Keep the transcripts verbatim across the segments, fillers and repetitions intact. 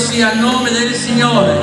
sia il nome del Signore.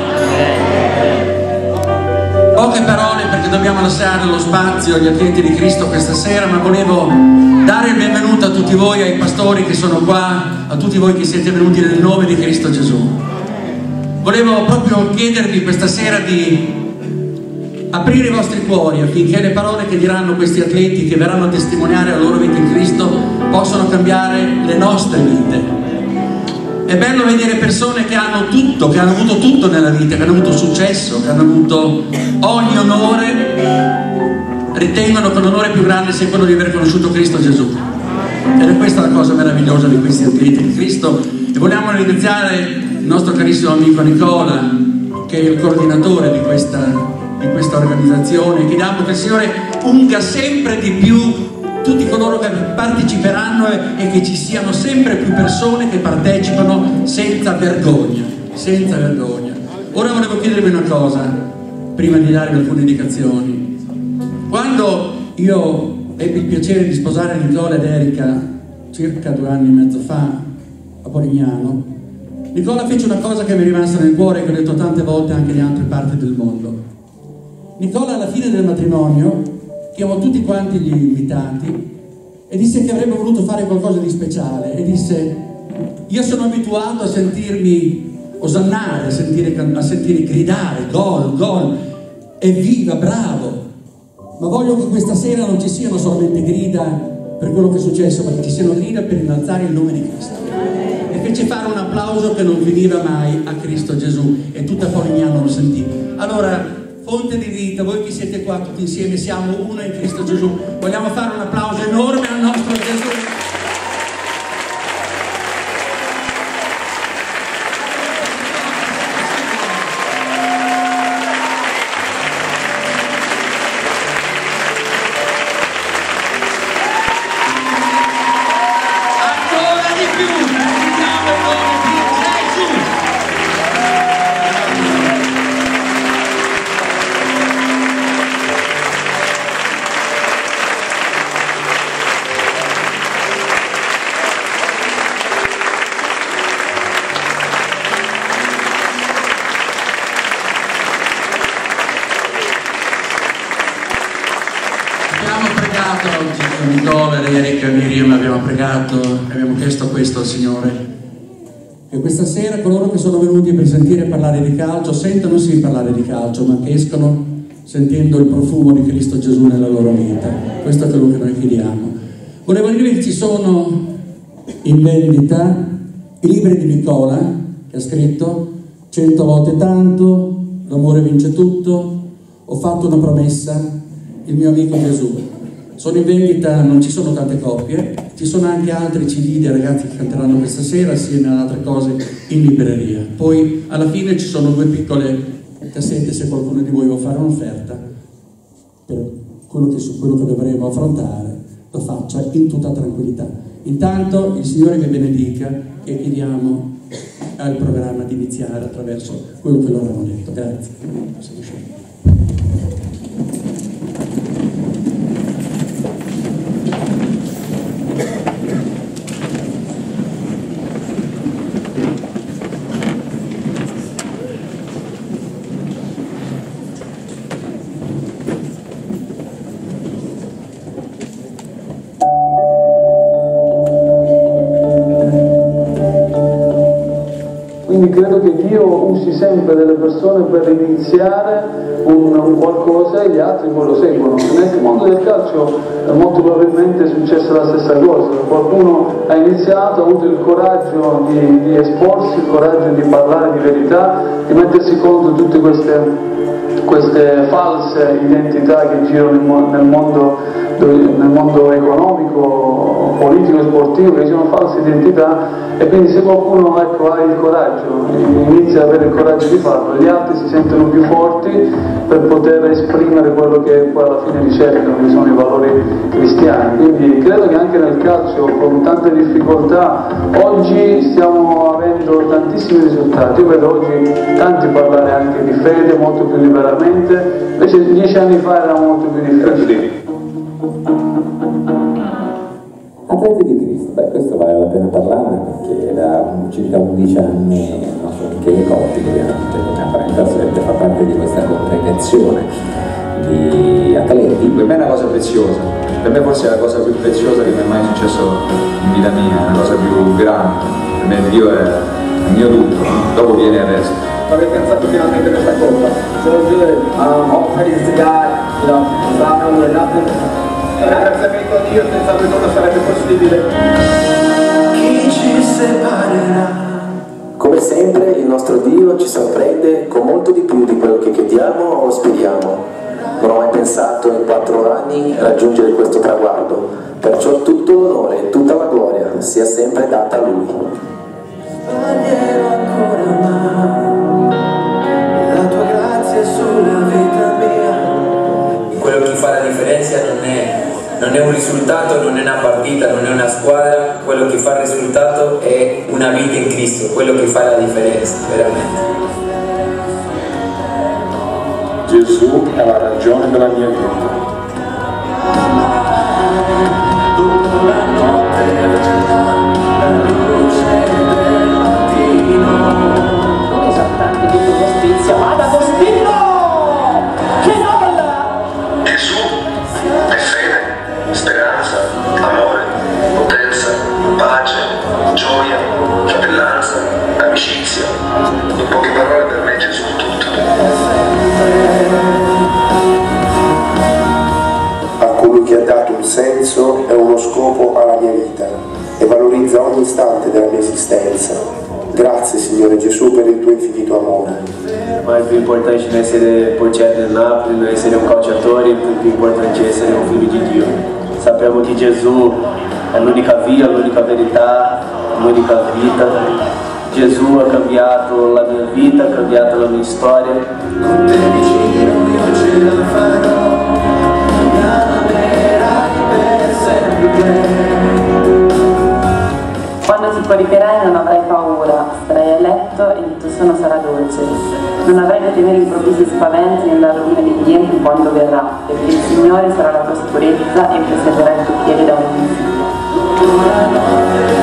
Poche parole perché dobbiamo lasciare lo spazio agli atleti di Cristo questa sera, ma volevo dare il benvenuto a tutti voi, ai pastori che sono qua, a tutti voi che siete venuti nel nome di Cristo Gesù. Volevo proprio chiedervi questa sera di aprire i vostri cuori affinché le parole che diranno questi atleti, che verranno a testimoniare la loro vita in Cristo, possano cambiare le nostre vite. È bello vedere persone che hanno tutto, che hanno avuto tutto nella vita, che hanno avuto successo, che hanno avuto ogni onore, ritengono che l'onore più grande sia quello di aver conosciuto Cristo Gesù. Ed è questa la cosa meravigliosa di questi atleti di Cristo. E vogliamo ringraziare il nostro carissimo amico Nicola, che è il coordinatore di questa, di questa organizzazione. Chiediamo che il Signore unga sempre di più tutti coloro che parteciperanno e che ci siano sempre più persone che partecipano senza vergogna, senza vergogna. Ora volevo chiedervi una cosa, prima di darvi alcune indicazioni. Quando io ebbi il piacere di sposare Nicola ed Erika, circa due anni e mezzo fa, a Polignano, Nicola fece una cosa che mi è rimasta nel cuore e che ho detto tante volte anche in altre parti del mondo. Nicola alla fine del matrimonio chiamò tutti quanti gli invitati e disse che avrebbe voluto fare qualcosa di speciale e disse: io sono abituato a sentirmi osannare, a sentire, a sentire gridare gol, gol, evviva, bravo, ma voglio che questa sera non ci siano solamente grida per quello che è successo, ma che ci siano grida per innalzare il nome di Cristo. E fece fare un applauso che non finiva mai a Cristo Gesù e tutta Polignano lo sentì. Allora, fonte di vita, voi che siete qua tutti insieme, siamo uno in Cristo Gesù. Vogliamo fare un applauso enorme al nostro Gesù. Ancora di più, gridiamo il nome di Gesù. Nicola, Erika, Miriam, abbiamo pregato e abbiamo chiesto questo al Signore, e questa sera coloro che sono venuti per sentire parlare di calcio sentano sì parlare di calcio, ma che escono sentendo il profumo di Cristo Gesù nella loro vita. Questo è quello che noi chiediamo. Volevo dirvi che ci sono in vendita i libri di Nicola, che ha scritto Cento volte tanto, L'amore vince tutto, Ho fatto una promessa, Il mio amico Gesù. Sono in vendita, non ci sono tante copie, ci sono anche altri C D dei ragazzi che canteranno questa sera assieme ad altre cose in libreria. Poi alla fine ci sono due piccole cassette se qualcuno di voi vuole fare un'offerta per quello che, su quello che dovremo affrontare, lo faccia in tutta tranquillità. Intanto il Signore vi benedica e chiediamo al programma di iniziare attraverso quello che loro hanno detto. Grazie. Quindi credo che Dio usi sempre delle persone per iniziare un, un qualcosa e gli altri poi lo seguono. Nel mondo del calcio molto probabilmente è successa la stessa cosa. Qualcuno ha iniziato, ha avuto il coraggio di, di esporsi, il coraggio di parlare di verità, di mettersi contro tutte queste, queste false identità che girano nel mondo, nel mondo economico, politico e sportivo, che sono false identità. E quindi se qualcuno ecco, ha il coraggio, inizia ad avere il coraggio di farlo, gli altri si sentono più forti per poter esprimere quello che poi alla fine ricercano, che sono i valori cristiani. Quindi credo che anche nel calcio, con tante difficoltà, oggi stiamo avendo tantissimi risultati. Io vedo oggi tanti parlare anche di fede molto più liberamente, invece dieci anni fa era molto più difficile. Atleti di Cristo, beh, questo vale la pena parlarne perché da circa undici anni il nostro Michele Cotti, che ovviamente come apparentemente fa parte di questa congregazione di atleti. Per me è una cosa preziosa, per me forse è la cosa più preziosa che mi è mai successo in vita mia, è una cosa più grande, per me Dio è il mio tutto, dopo viene il resto. Avete pensato finalmente questa cosa? So good, um, all praise to God, you know, without him we're nothing. Ringraziamento a Dio, senza lui non sarebbe possibile. Chi ci separerà? Come sempre il nostro Dio ci sorprende con molto di più di quello che chiediamo o speriamo. Non ho mai pensato in quattro anni raggiungere questo traguardo, perciò tutto l'onore e tutta la gloria sia sempre data a Lui. Sbaglierò ancora mai, la tua grazia sulla vita mia. Quello che fa la differenza non è, non è un risultato, non è una partita, non è una squadra, quello che fa il risultato è una vita in Cristo, quello che fa la differenza, veramente. Gesù è la ragione della mia vita. Dopo la notte la luce del mattino. Non esaltante di tutto ospizio, ma da Cospino! Che nolla! Gesù è fede, speranza, amore, potenza, pace, gioia, fratellanza, amicizia. In poche parole per me Gesù è tutto. A colui che ha dato un senso e uno scopo alla mia vita e valorizza ogni istante della mia esistenza. Grazie Signore Gesù per il tuo infinito amore. Ma il più importante non è essere portiere del Napoli, non è essere un calciatore, il più importante è essere un figlio di Dio. Sappiamo che Gesù è l'unica via, l'unica verità, l'unica vita. Gesù ha cambiato la mia vita, ha cambiato la mia storia. Con te vicino io ce la farò, mi amerai per sempre. Quando ti coricherai non avrai paura, starai a letto e il tuo sonno sarà dolce. Non avrai da temere improvvisi spaventi nella rovina dei tempi quando verrà, perché il Signore sarà la tua sicurezza e preserverà i tuoi piedi da ogni insidia.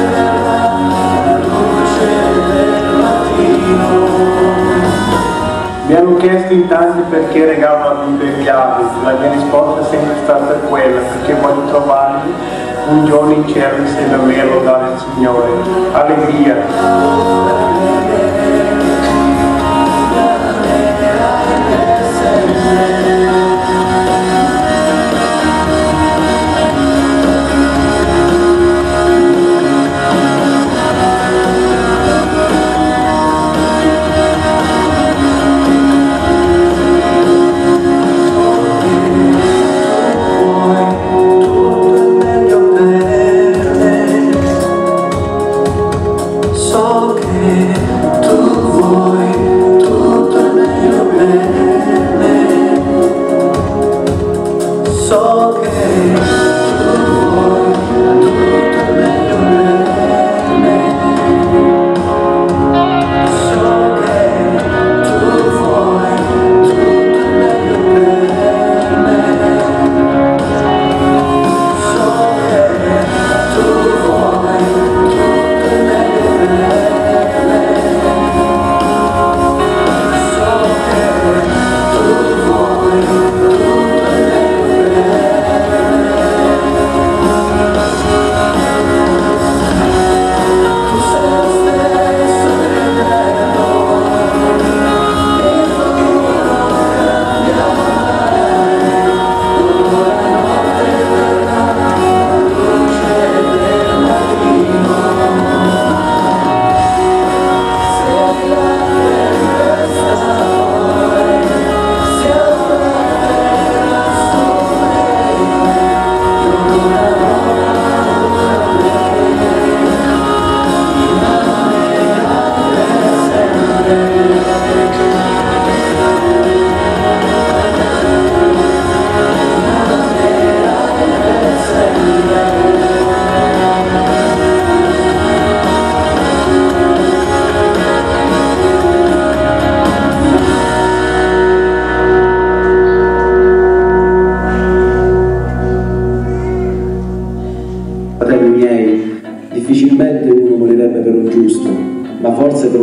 Mi hanno chiesto in tanti perché regalo la Bibbia agli altri, la mia risposta è sempre stata quella, perché voglio trovarmi un giorno in cielo insieme a me a lodare il Signore. Allegria!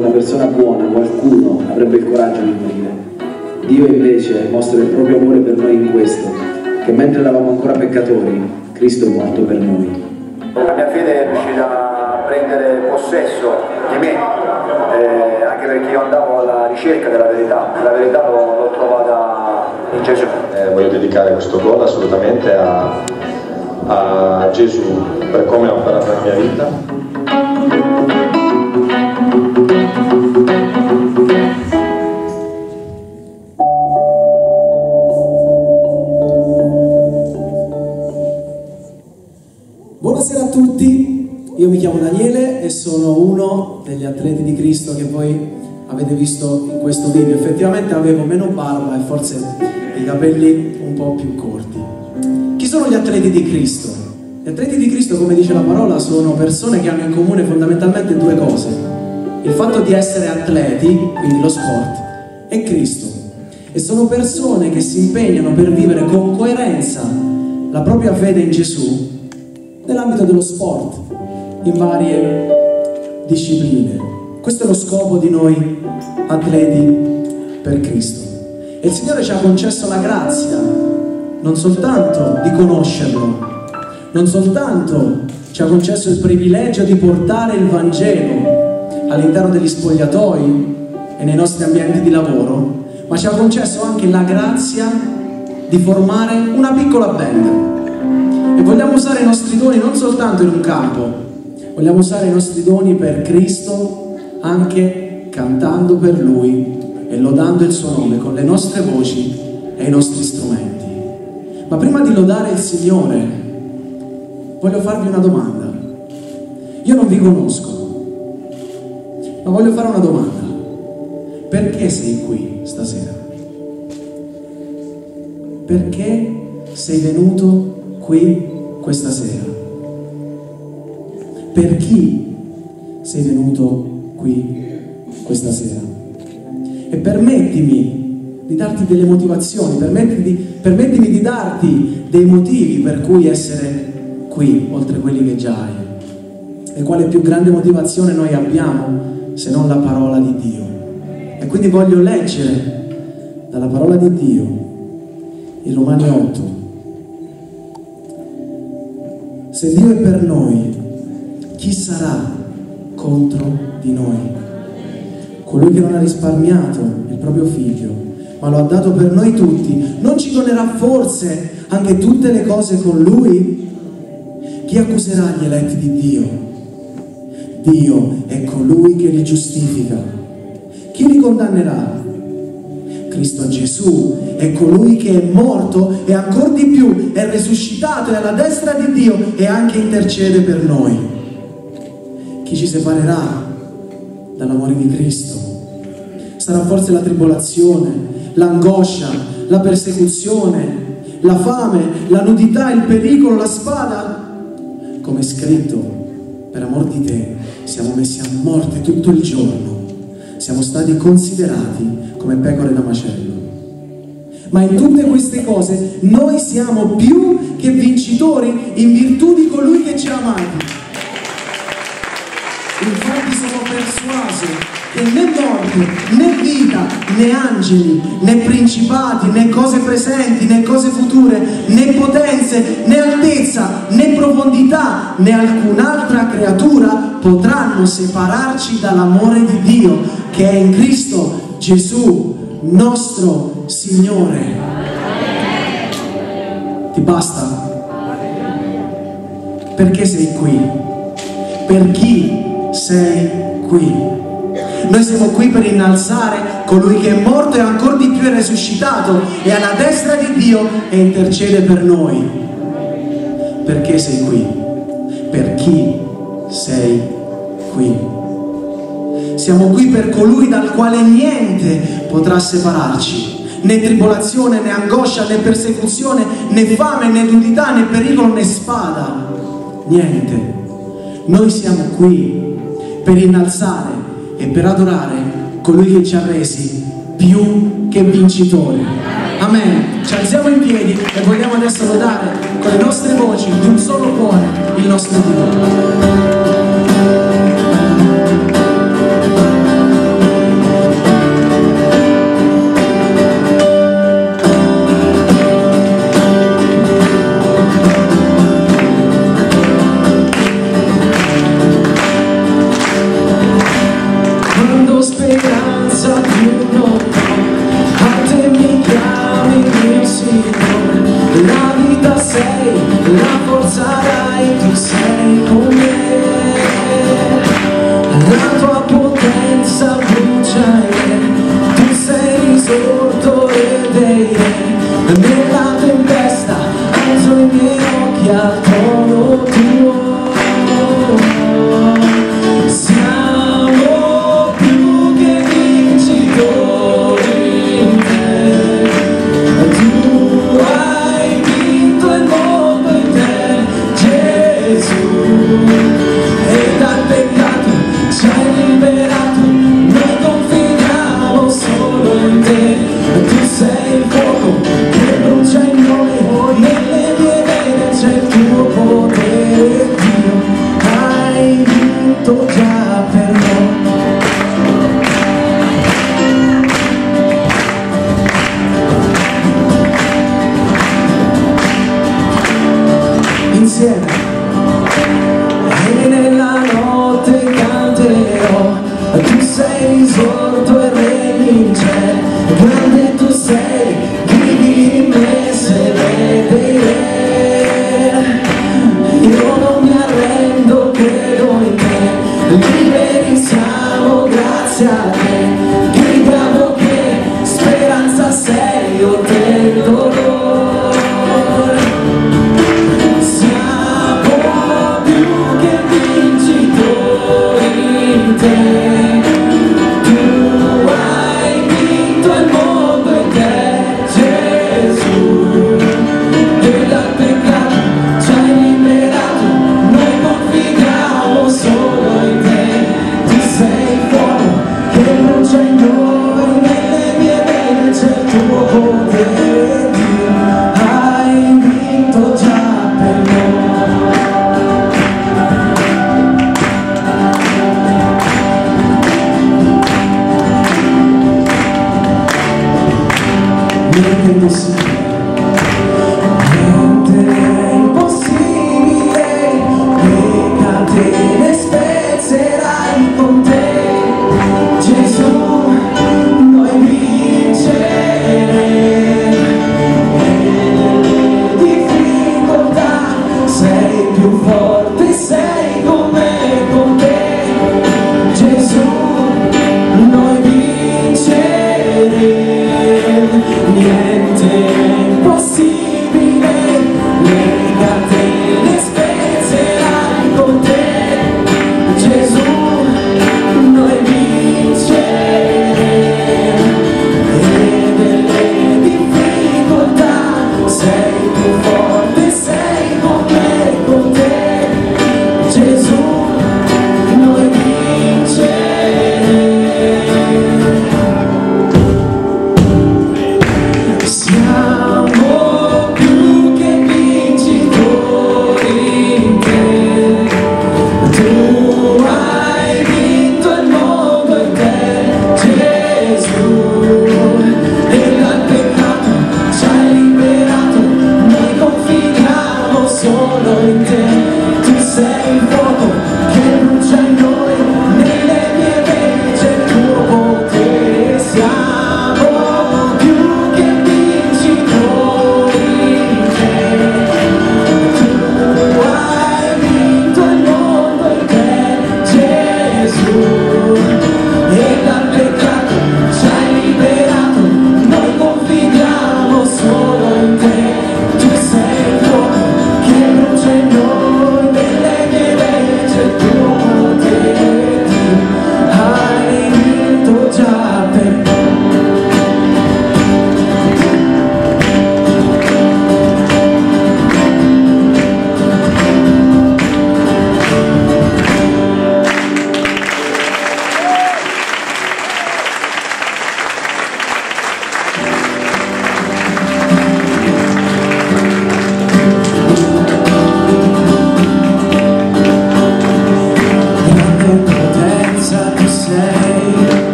una persona buona qualcuno avrebbe il coraggio di morire. Dio invece mostra il proprio amore per noi in questo, che mentre eravamo ancora peccatori, Cristo è morto per noi. La mia fede è riuscita a prendere possesso di me, eh, anche perché io andavo alla ricerca della verità, la verità l'ho, l'ho trovata in Gesù. Eh, voglio dedicare questo gol assolutamente a, a Gesù per come ha operato la mia vita. Buonasera a tutti, io mi chiamo Daniele e sono uno degli atleti di Cristo che voi avete visto in questo video. Effettivamente avevo meno barba e forse i capelli un po' più corti. Chi sono gli atleti di Cristo? Gli atleti di Cristo, come dice la parola, sono persone che hanno in comune fondamentalmente due cose: il fatto di essere atleti, quindi lo sport, e Cristo. E sono persone che si impegnano per vivere con coerenza la propria fede in Gesù nell'ambito dello sport, in varie discipline. Questo è lo scopo di noi atleti per Cristo. E il Signore ci ha concesso la grazia non soltanto di conoscerlo, non soltanto ci ha concesso il privilegio di portare il Vangelo all'interno degli spogliatoi e nei nostri ambienti di lavoro, ma ci ha concesso anche la grazia di formare una piccola band. E vogliamo usare i nostri doni non soltanto in un campo, vogliamo usare i nostri doni per Cristo anche cantando per Lui e lodando il suo nome con le nostre voci e i nostri strumenti. Ma prima di lodare il Signore voglio farvi una domanda. Io non vi conosco, ma voglio fare una domanda. Perché sei qui stasera? Perché sei venuto qui questa sera? Per chi sei venuto qui questa sera? E permettimi di darti delle motivazioni, permettimi, permettimi di darti dei motivi per cui essere qui, oltre quelli che già hai. E quale più grande motivazione noi abbiamo se non la parola di Dio? E quindi voglio leggere dalla parola di Dio in Romani otto. Se Dio è per noi, chi sarà contro di noi? Colui che non ha risparmiato il proprio figlio, ma lo ha dato per noi tutti, non ci donerà forse anche tutte le cose con Lui? Chi accuserà gli eletti di Dio? Dio è colui che li giustifica. Chi li condannerà? Cristo Gesù è colui che è morto e ancor di più è risuscitato, è alla destra di Dio e anche intercede per noi. Chi ci separerà dall'amore di Cristo? Sarà forse la tribolazione, l'angoscia, la persecuzione, la fame, la nudità, il pericolo, la spada? Come è scritto, per amor di te siamo messi a morte tutto il giorno, siamo stati considerati come pecore da macello. Ma in tutte queste cose noi siamo più che vincitori in virtù di colui che ci ha amati. Infatti sono persuaso che né morte, né vita, né angeli, né principati, né cose presenti, né cose future, né potenze, né altezza, né profondità, né alcun'altra creatura potranno separarci dall'amore di Dio che è in Cristo Gesù, nostro Signore. Ti basta? Perché sei qui? Per chi sei qui? Noi siamo qui per innalzare colui che è morto e ancora di più è risuscitato e alla destra di Dio e intercede per noi. Perché sei qui? Per chi sei qui? Siamo qui per colui dal quale niente potrà separarci, né tribolazione, né angoscia, né persecuzione, né fame, né nudità, né pericolo, né spada. Niente. Noi siamo qui per innalzare e per adorare colui che ci ha resi più che vincitori. Amen. Ci alziamo in piedi e vogliamo adesso lodare con le nostre voci di un solo cuore il nostro Dio. nella tempesta, alzo i miei occhi al trono tuo. Siamo più che vincitori in te, tu hai vinto il mondo in te, Gesù, e dal peccato ci hai liberato, noi confidiamo solo in te, tu sei il fuoco che brucia in noi, nelle mie vene c'è il tuo potere, Dio, hai vinto già per noi. Insieme e nella notte canterò, tu sei risorto e regni in cielo, grande tu sei, vivi in me, sei re dei re. Io non mi arrendo, credo in te, liberi siamo grazie a te, gridiamo che speranza sei oltre il dolore.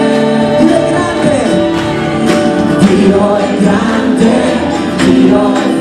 Dio è grande, Dio è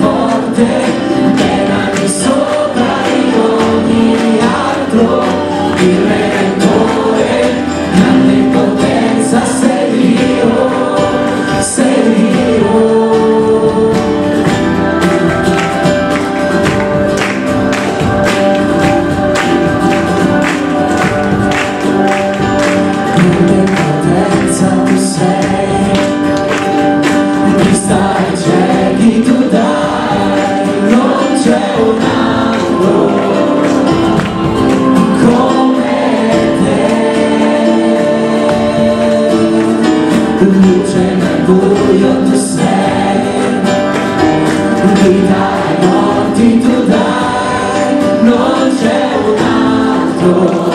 vita ai morti tu dai, non c'è un altro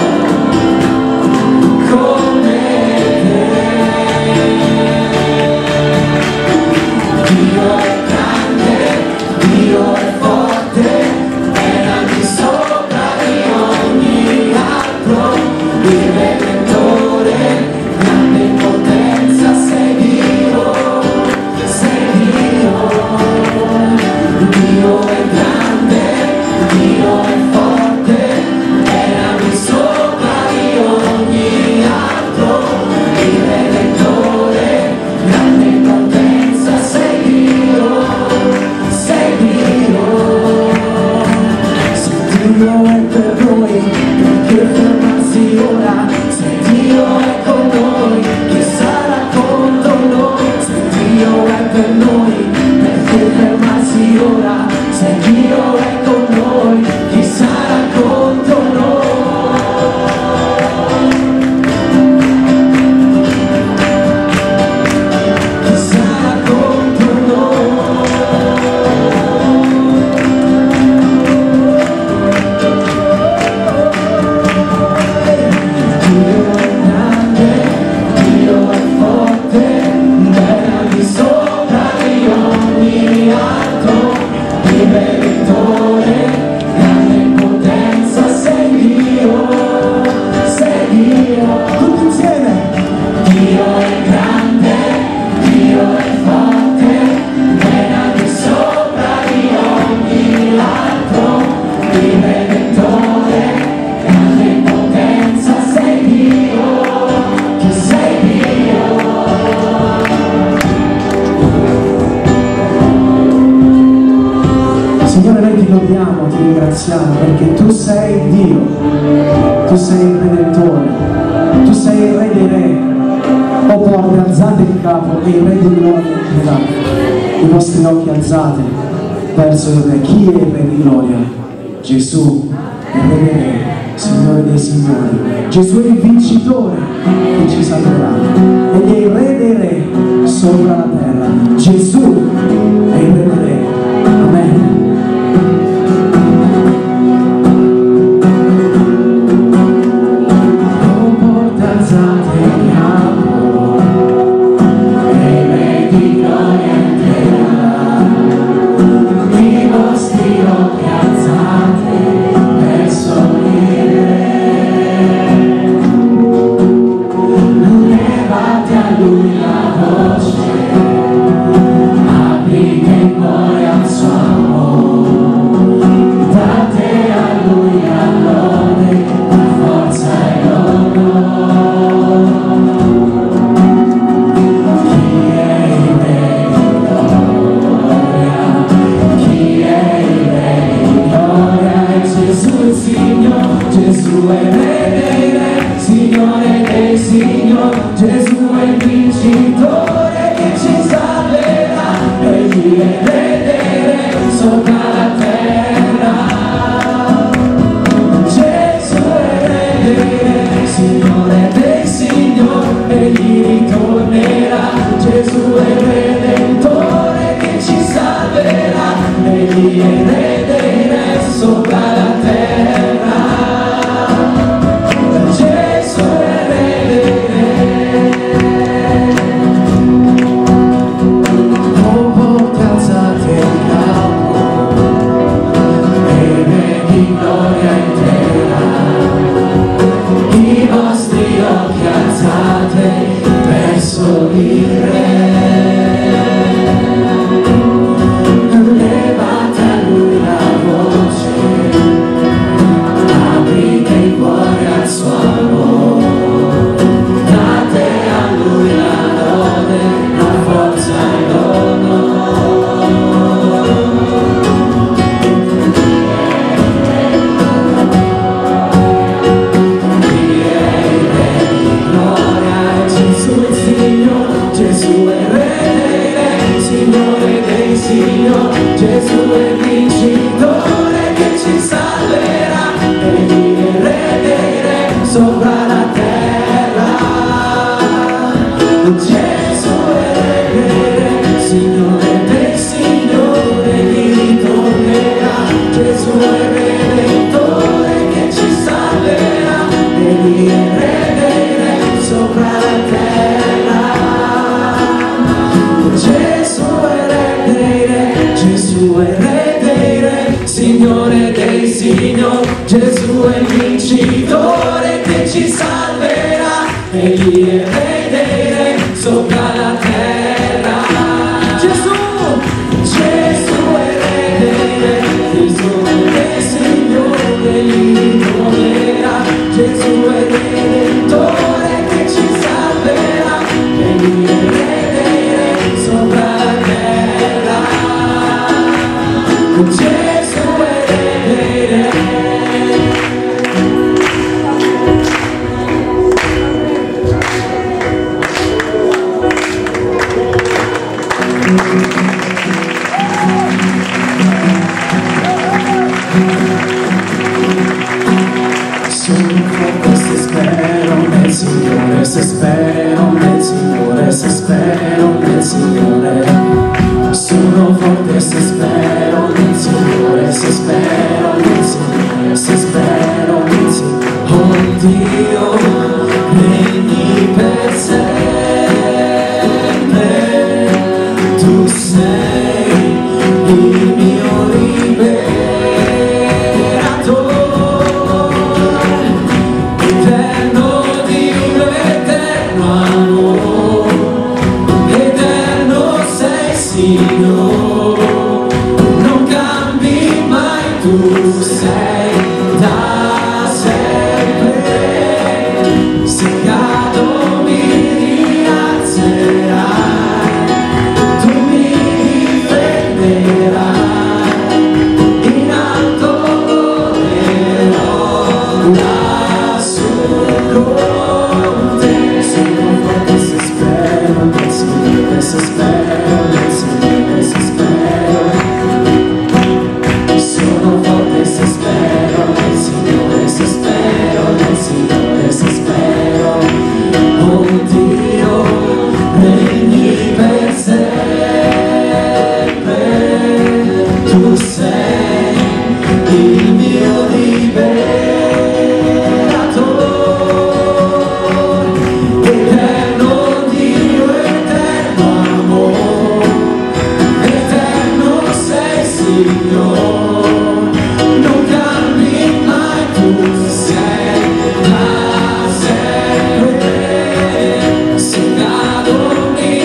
come te. Dio è grande, Dio è forte, è al di sopra di ogni altro, il Redentore, grande potenza, sei Dio, sei Dio. Dio è grande, Dio è forte, è al di sopra di ogni altro, il Redentore, grande potenza, sei Dio, sei Dio. Se Dio è per noi, perché fermarsi ora? Se Dio è con noi, chi sarà contro noi? Se Dio è per noi, perché fermarsi ora? Se Dio è con noi, chi sarà contro noi? Chi sarà contro noi? Dio è grande, Dio è forte, è al di sopra di ogni altro, il Redentore, grande potenza, sei Dio, sei Dio. Tutti insieme. Dio è grande, Dio è forte, è al di sopra di ogni altro, il Redentore, grande potenza, sei Dio, che sei Dio. Signore, noi ti lodiamo, ti ringraziamo perché tu sei Dio, tu sei il Redentore, tu sei il Re dei Re. O porte alzate il capo e il Re di gloria entrerà. I vostri occhi alzate verso il Re. Chi è il Re di gloria? Gesù, il Re dei Re, Signore dei Signori. Gesù è il vincitore che ci salverà. Egli è il Re dei Re sopra la terra. Gesù è il Re dei Re. Amen. Alzate il capo e il Re di gloria entrerà, i vostri occhi alzate verso il Re, levate a Lui la voce, aprite il cuore al suo amore, date a Lui la lode, la forza e l'onore. Gesù è Re dei Re, Signore dei Signori, Gesù è il vincitore che ci salverà, egli è Re dei Re sopra la terra. Gesù è Re dei Re, Signore dei Signori, egli ritornerà, Gesù è il Redentore che ci salverà, egli è Re dei Re sopra la terra. Gesù è Re, Signore dei Signori, Gesù è il vincitore che ci salverà, egli è redere sopra la terra. Gesù, Gesù è redere, Gesù è Signore, egli ritornerà. Gesù è redentore che ci salverà, egli è redere sopra la terra. Gesù è redere. Se spero nel Signore, se spero nel Signore, sono forte se spero nel Signore, se spero nel Signore, se spero nel Signore. Oh Dio, regni per sempre, tu sei il mio liberatore, eterno Dio, eterno sei Signore, non cambi mai, tu sei da sempre. Se cado mi rialzerai, tu mi difenderai, in alto volerò lassù con te. Sono forte se spero nel Signore, se spero nel Signore, se spero. Sono forte se spero nel Signore, se spero nel Signore, se spero. Oh Dio, regni per sempre, tu sei il mio liberatore, eterno Dio, eterno amore, eterno sei Signore, non cambi mai, tu sei da sempre. Se cado mi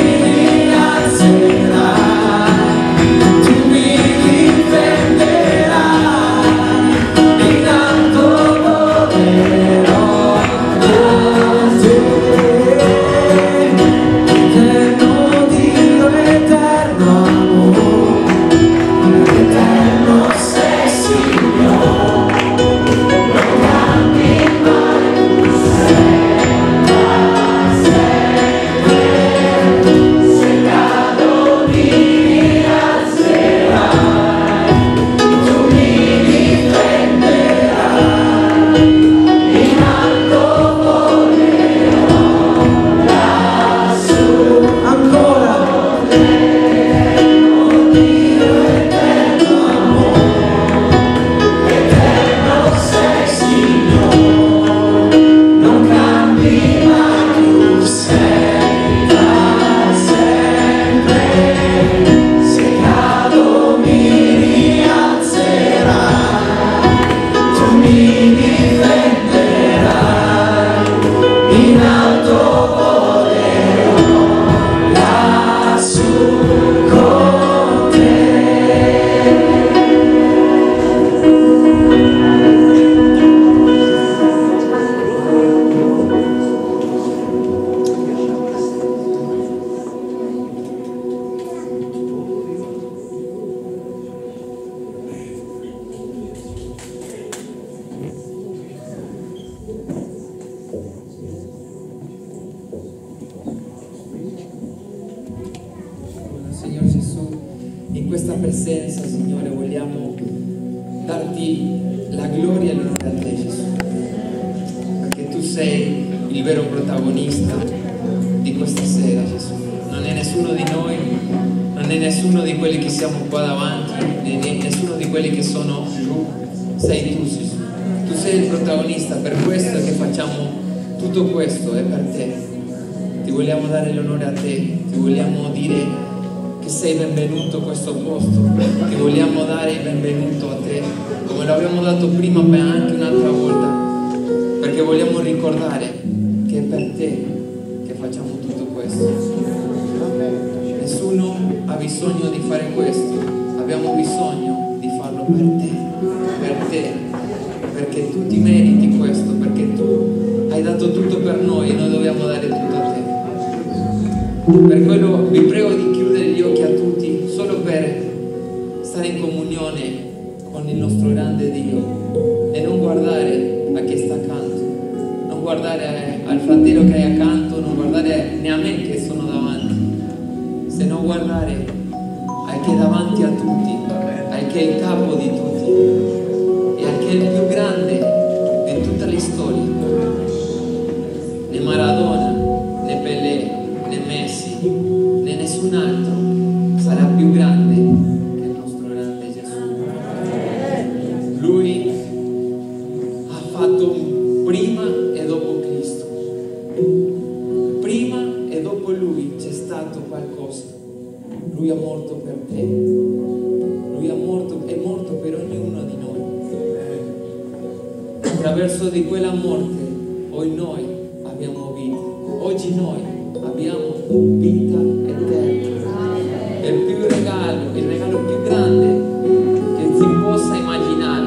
rialzerai, tu mi difenderai, in alto volerò con te. Eterno Dio, eterno amore, eterno sei Signore, non cambi mai, tu sei da sempre. Se cado mi rialzerai, tu mi difenderai, in alto volerò lassù. Ancora. Eterno Dio, eterno amore, eterno sei Signore, non cambi mai, tu sei da sempre. Se cado mi rialzerai, tu mi difenderai, in alto volerò lassù con te. Signore Gesù, in questa presenza, Signore, vogliamo darti la gloria e l'onore a te, Gesù, perché tu sei il vero protagonista di questa sera, Gesù. Non è nessuno di noi, non è nessuno di quelli che siamo qua davanti, né è nessuno di quelli che sono giù. Sei tu, Gesù. Tu sei il protagonista, per questo che facciamo tutto questo, è per te. Ti vogliamo dare l'onore a te, ti vogliamo dire che sei benvenuto a questo posto, ti vogliamo dare il benvenuto a te come l'abbiamo dato prima ma anche un'altra volta, perché vogliamo ricordare che è per te che facciamo tutto questo. Nessuno ha bisogno di fare questo, abbiamo bisogno di farlo per te, per te, perché tu ti meriti questo, perché tu hai dato tutto per noi e noi dobbiamo dare tutto a te. Per quello vi prego di chiudere gli occhi a tutti, solo per stare in comunione con il nostro grande Dio e non guardare a chi sta accanto, non guardare al fratello che hai accanto, non guardare né a me che sono davanti, se non guardare al che è davanti a tutti, al che è il capo di tutti e al che è il più grande di tutta la storia. Né Maradona, né Pelé, né Messi, né nessun altro sarà più grande che il nostro grande Gesù. Lui ha fatto prima e dopo Cristo. Prima e dopo Lui c'è stato qualcosa. Lui è morto per te. Lui è morto, è morto per ognuno di noi. Attraverso di quella morte, oggi noi abbiamo vita. Oggi noi abbiamo vita eterna. È il più regalo, il regalo più grande che si possa immaginare.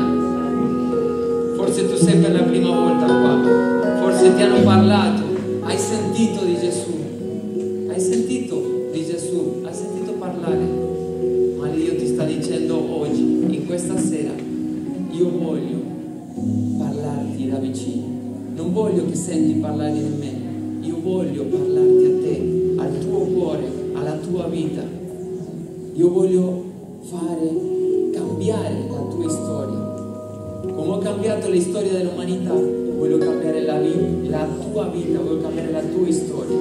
Forse tu sei per la prima volta qua, forse ti hanno parlato, hai sentito di Gesù, hai sentito di Gesù, hai sentito parlare, ma Dio ti sta dicendo oggi, in questa sera, io voglio parlarti da vicino, non voglio che senti parlare di me, io voglio parlarti a te, al tuo cuore, alla tua vita. Io voglio fare cambiare la tua storia. Come ho cambiato la storia dell'umanità, voglio cambiare la, la tua vita, voglio cambiare la tua storia.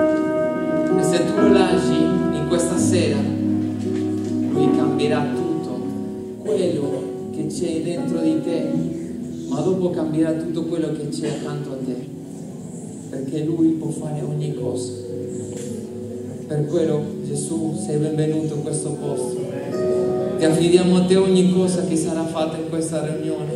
E se tu lo lasci in questa sera, Lui cambierà tutto quello che c'è dentro di te, ma dopo cambierà tutto quello che c'è accanto a te, perché Lui può fare ogni cosa. Per quello, Gesù, sei benvenuto in questo posto. Ti affidiamo a te ogni cosa che sarà fatta in questa riunione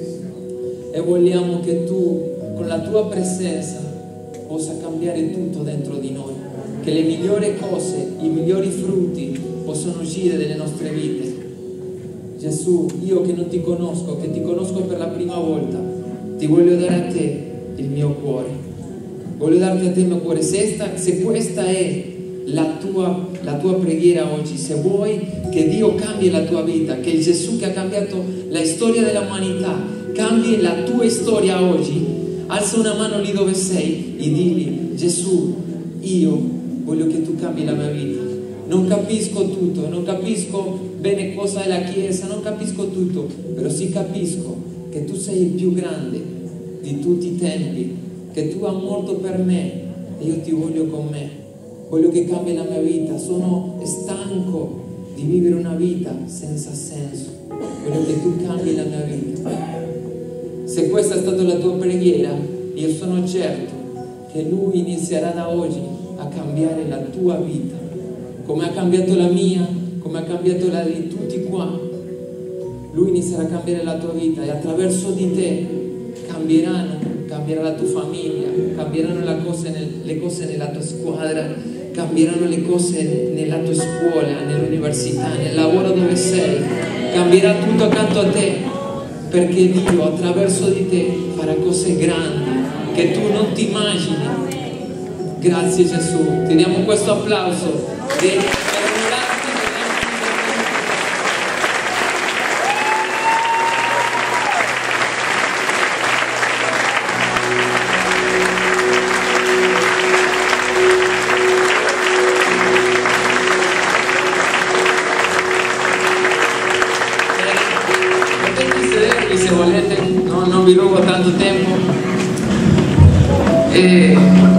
e vogliamo che tu, con la tua presenza, possa cambiare tutto dentro di noi, che le migliori cose, i migliori frutti possano uscire dalle nostre vite. Gesù, io che non ti conosco, che ti conosco per la prima volta, ti voglio dare a te il mio cuore, voglio darti a te il mio cuore. Se, sta, se questa è La tua, la tua preghiera oggi, se vuoi che Dio cambi la tua vita, che il Gesù che ha cambiato la storia dell'umanità cambi la tua storia oggi, alza una mano lì dove sei e digli: Gesù, io voglio che tu cambi la mia vita. Non capisco tutto, non capisco bene cosa è la Chiesa, non capisco tutto, però sì capisco che tu sei il più grande di tutti i tempi, che tu hai morto per me e io ti voglio con me. Voglio che cambi la mia vita, sono stanco di vivere una vita senza senso, voglio che tu cambi la mia vita. Se questa è stata la tua preghiera, io sono certo che Lui inizierà da oggi a cambiare la tua vita, come ha cambiato la mia, come ha cambiato la di tutti qua. Lui inizierà a cambiare la tua vita e attraverso di te cambieranno, cambierà la tua famiglia, cambieranno le cose, nel, le cose nella tua squadra, cambieranno le cose nella tua scuola, nell'università, nel lavoro dove sei, cambierà tutto accanto a te, perché Dio attraverso di te farà cose grandi che tu non ti immagini. Grazie Gesù, ti diamo questo applauso. Non vi rubo tanto tempo. E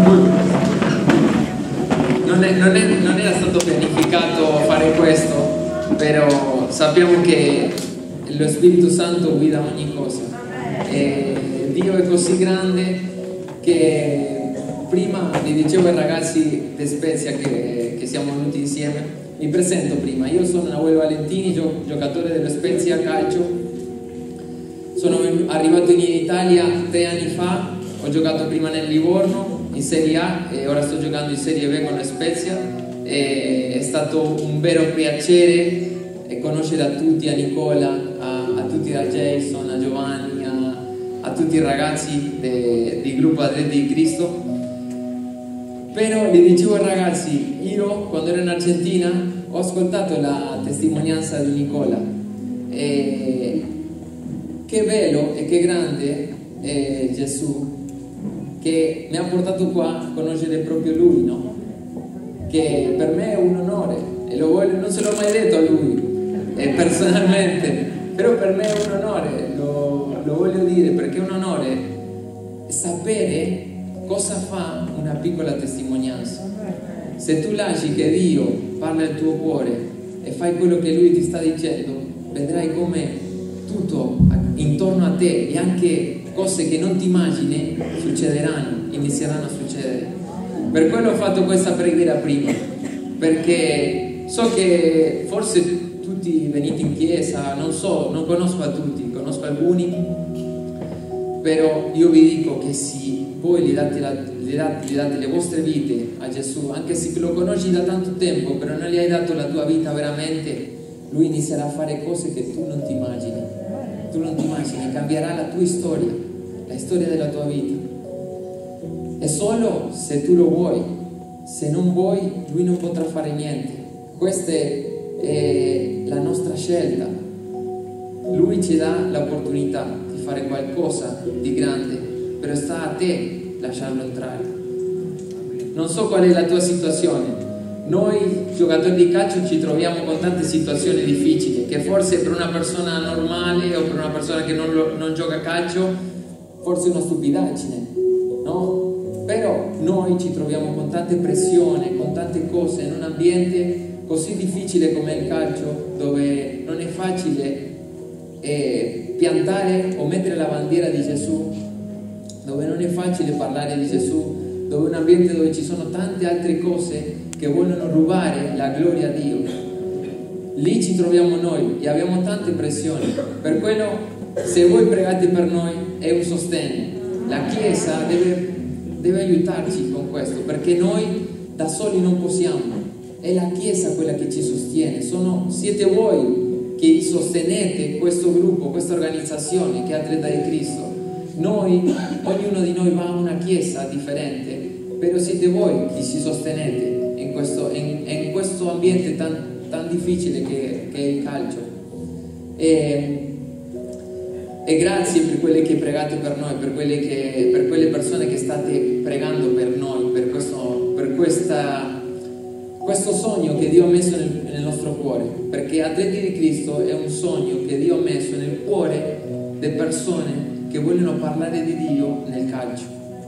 non, è, non, è, non era stato pianificato fare questo, però sappiamo che lo Spirito Santo guida ogni cosa e Dio è così grande che prima vi dicevo ai ragazzi di Spezia che, che siamo venuti insieme, mi presento prima, io sono Nahuel Valentini, gio, giocatore dello Spezia Calcio. sono arrivato in Italia tre anni fa, ho giocato prima nel Livorno in Serie A e ora sto giocando in Serie B con la Spezia. E è stato un vero piacere conoscere a tutti, a Nicola, a, a tutti, a Jason, a Giovanni, a, a tutti i ragazzi del gruppo Atleti di Cristo. Però gli dicevo ai ragazzi, io quando ero in Argentina ho ascoltato la testimonianza di Nicola e che bello e che grande è Gesù che mi ha portato qua a conoscere proprio lui, no? Che per me è un onore e lo voglio, non se l'ho mai detto a lui eh, personalmente, però per me è un onore, lo, lo voglio dire perché è un onore sapere cosa fa una piccola testimonianza. Se tu lasci che Dio parli al tuo cuore e fai quello che Lui ti sta dicendo, vedrai come tutto intorno a te e anche cose che non ti immagini succederanno, inizieranno a succedere. Per quello ho fatto questa preghiera prima, perché so che forse tutti venite in chiesa, non so, non conosco a tutti, conosco alcuni, però io vi dico che se voi gli date, la, gli, date, gli date le vostre vite a Gesù, anche se lo conosci da tanto tempo, però non gli hai dato la tua vita veramente, Lui inizierà a fare cose che tu non ti immagini, tu non ti immagini, cambierà la tua storia, la storia della tua vita. È solo se tu lo vuoi, se non vuoi Lui non potrà fare niente. Questa è la nostra scelta. Lui ci dà l'opportunità di fare qualcosa di grande, però sta a te lasciarlo entrare. Non so qual è la tua situazione. Noi giocatori di calcio ci troviamo con tante situazioni difficili che forse per una persona normale o per una persona che non, lo, non gioca a calcio forse è una stupidaggine, no? Però noi ci troviamo con tante pressioni, con tante cose in un ambiente così difficile come il calcio, dove non è facile eh, piantare o mettere la bandiera di Gesù, dove non è facile parlare di Gesù, dove è un ambiente dove ci sono tante altre cose che vogliono rubare la gloria a Dio. Lì ci troviamo noi e abbiamo tante pressioni. Per quello, se voi pregate per noi, è un sostegno. La Chiesa deve, deve aiutarci con questo, perché noi da soli non possiamo. È la Chiesa quella che ci sostiene. Sono, siete voi che sostenete questo gruppo, questa organizzazione che è Atleta di Cristo. Noi, ognuno di noi va a una chiesa differente, però siete voi che ci sostenete in questo, in, in questo ambiente tan, tan difficile che, che è il calcio. E, e grazie per quelle che pregate per noi, per quelle, che, per quelle persone che state pregando per noi, per questo, per questa, questo sogno che Dio ha messo nel, nel nostro cuore, perché Atleti di Cristo è un sogno che Dio ha messo nel cuore delle persone che vogliono parlare di Dio nel calcio.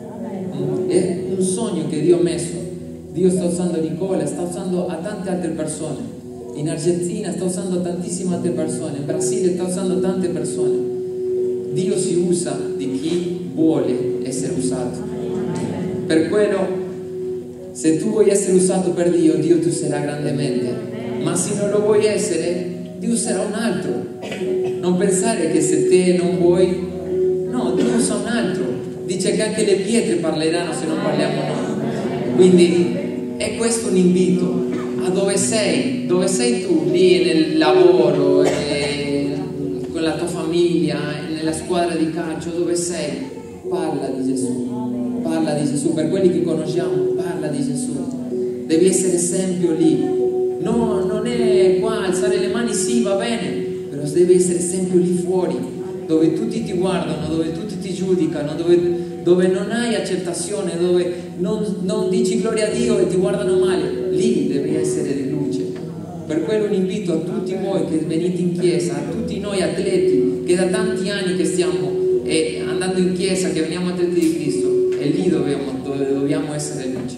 È un sogno che Dio ha messo. Dio sta usando Nicola, sta usando a tante altre persone. In Argentina sta usando tantissime altre persone. In Brasile sta usando tante persone. Dio si usa di chi vuole essere usato. Per quello, se tu vuoi essere usato per Dio, Dio ti userà grandemente. Ma se non lo vuoi essere, Dio userà un altro. Non pensare che se te non vuoi, no, Dio usa un altro. Dice che anche le pietre parleranno se non parliamo noi. Quindi è questo un invito. A dove sei? Dove sei tu? Lì nel lavoro, eh, con la tua famiglia, nella squadra di calcio, dove sei? Parla di Gesù. Parla di Gesù. Per quelli che conosciamo, parla di Gesù. Devi essere esempio lì. No, non è qua, alzare le mani sì, va bene, però devi essere esempio lì fuori, dove tutti ti guardano, dove tutti ti giudicano, dove, dove non hai accettazione, dove non, non dici gloria a Dio e ti guardano male. Lì devi essere di luce. Per quello un invito a tutti voi che venite in chiesa, a tutti noi atleti che da tanti anni che stiamo eh, andando in chiesa, che veniamo atleti di Cristo, è lì dove, dove dobbiamo essere luce.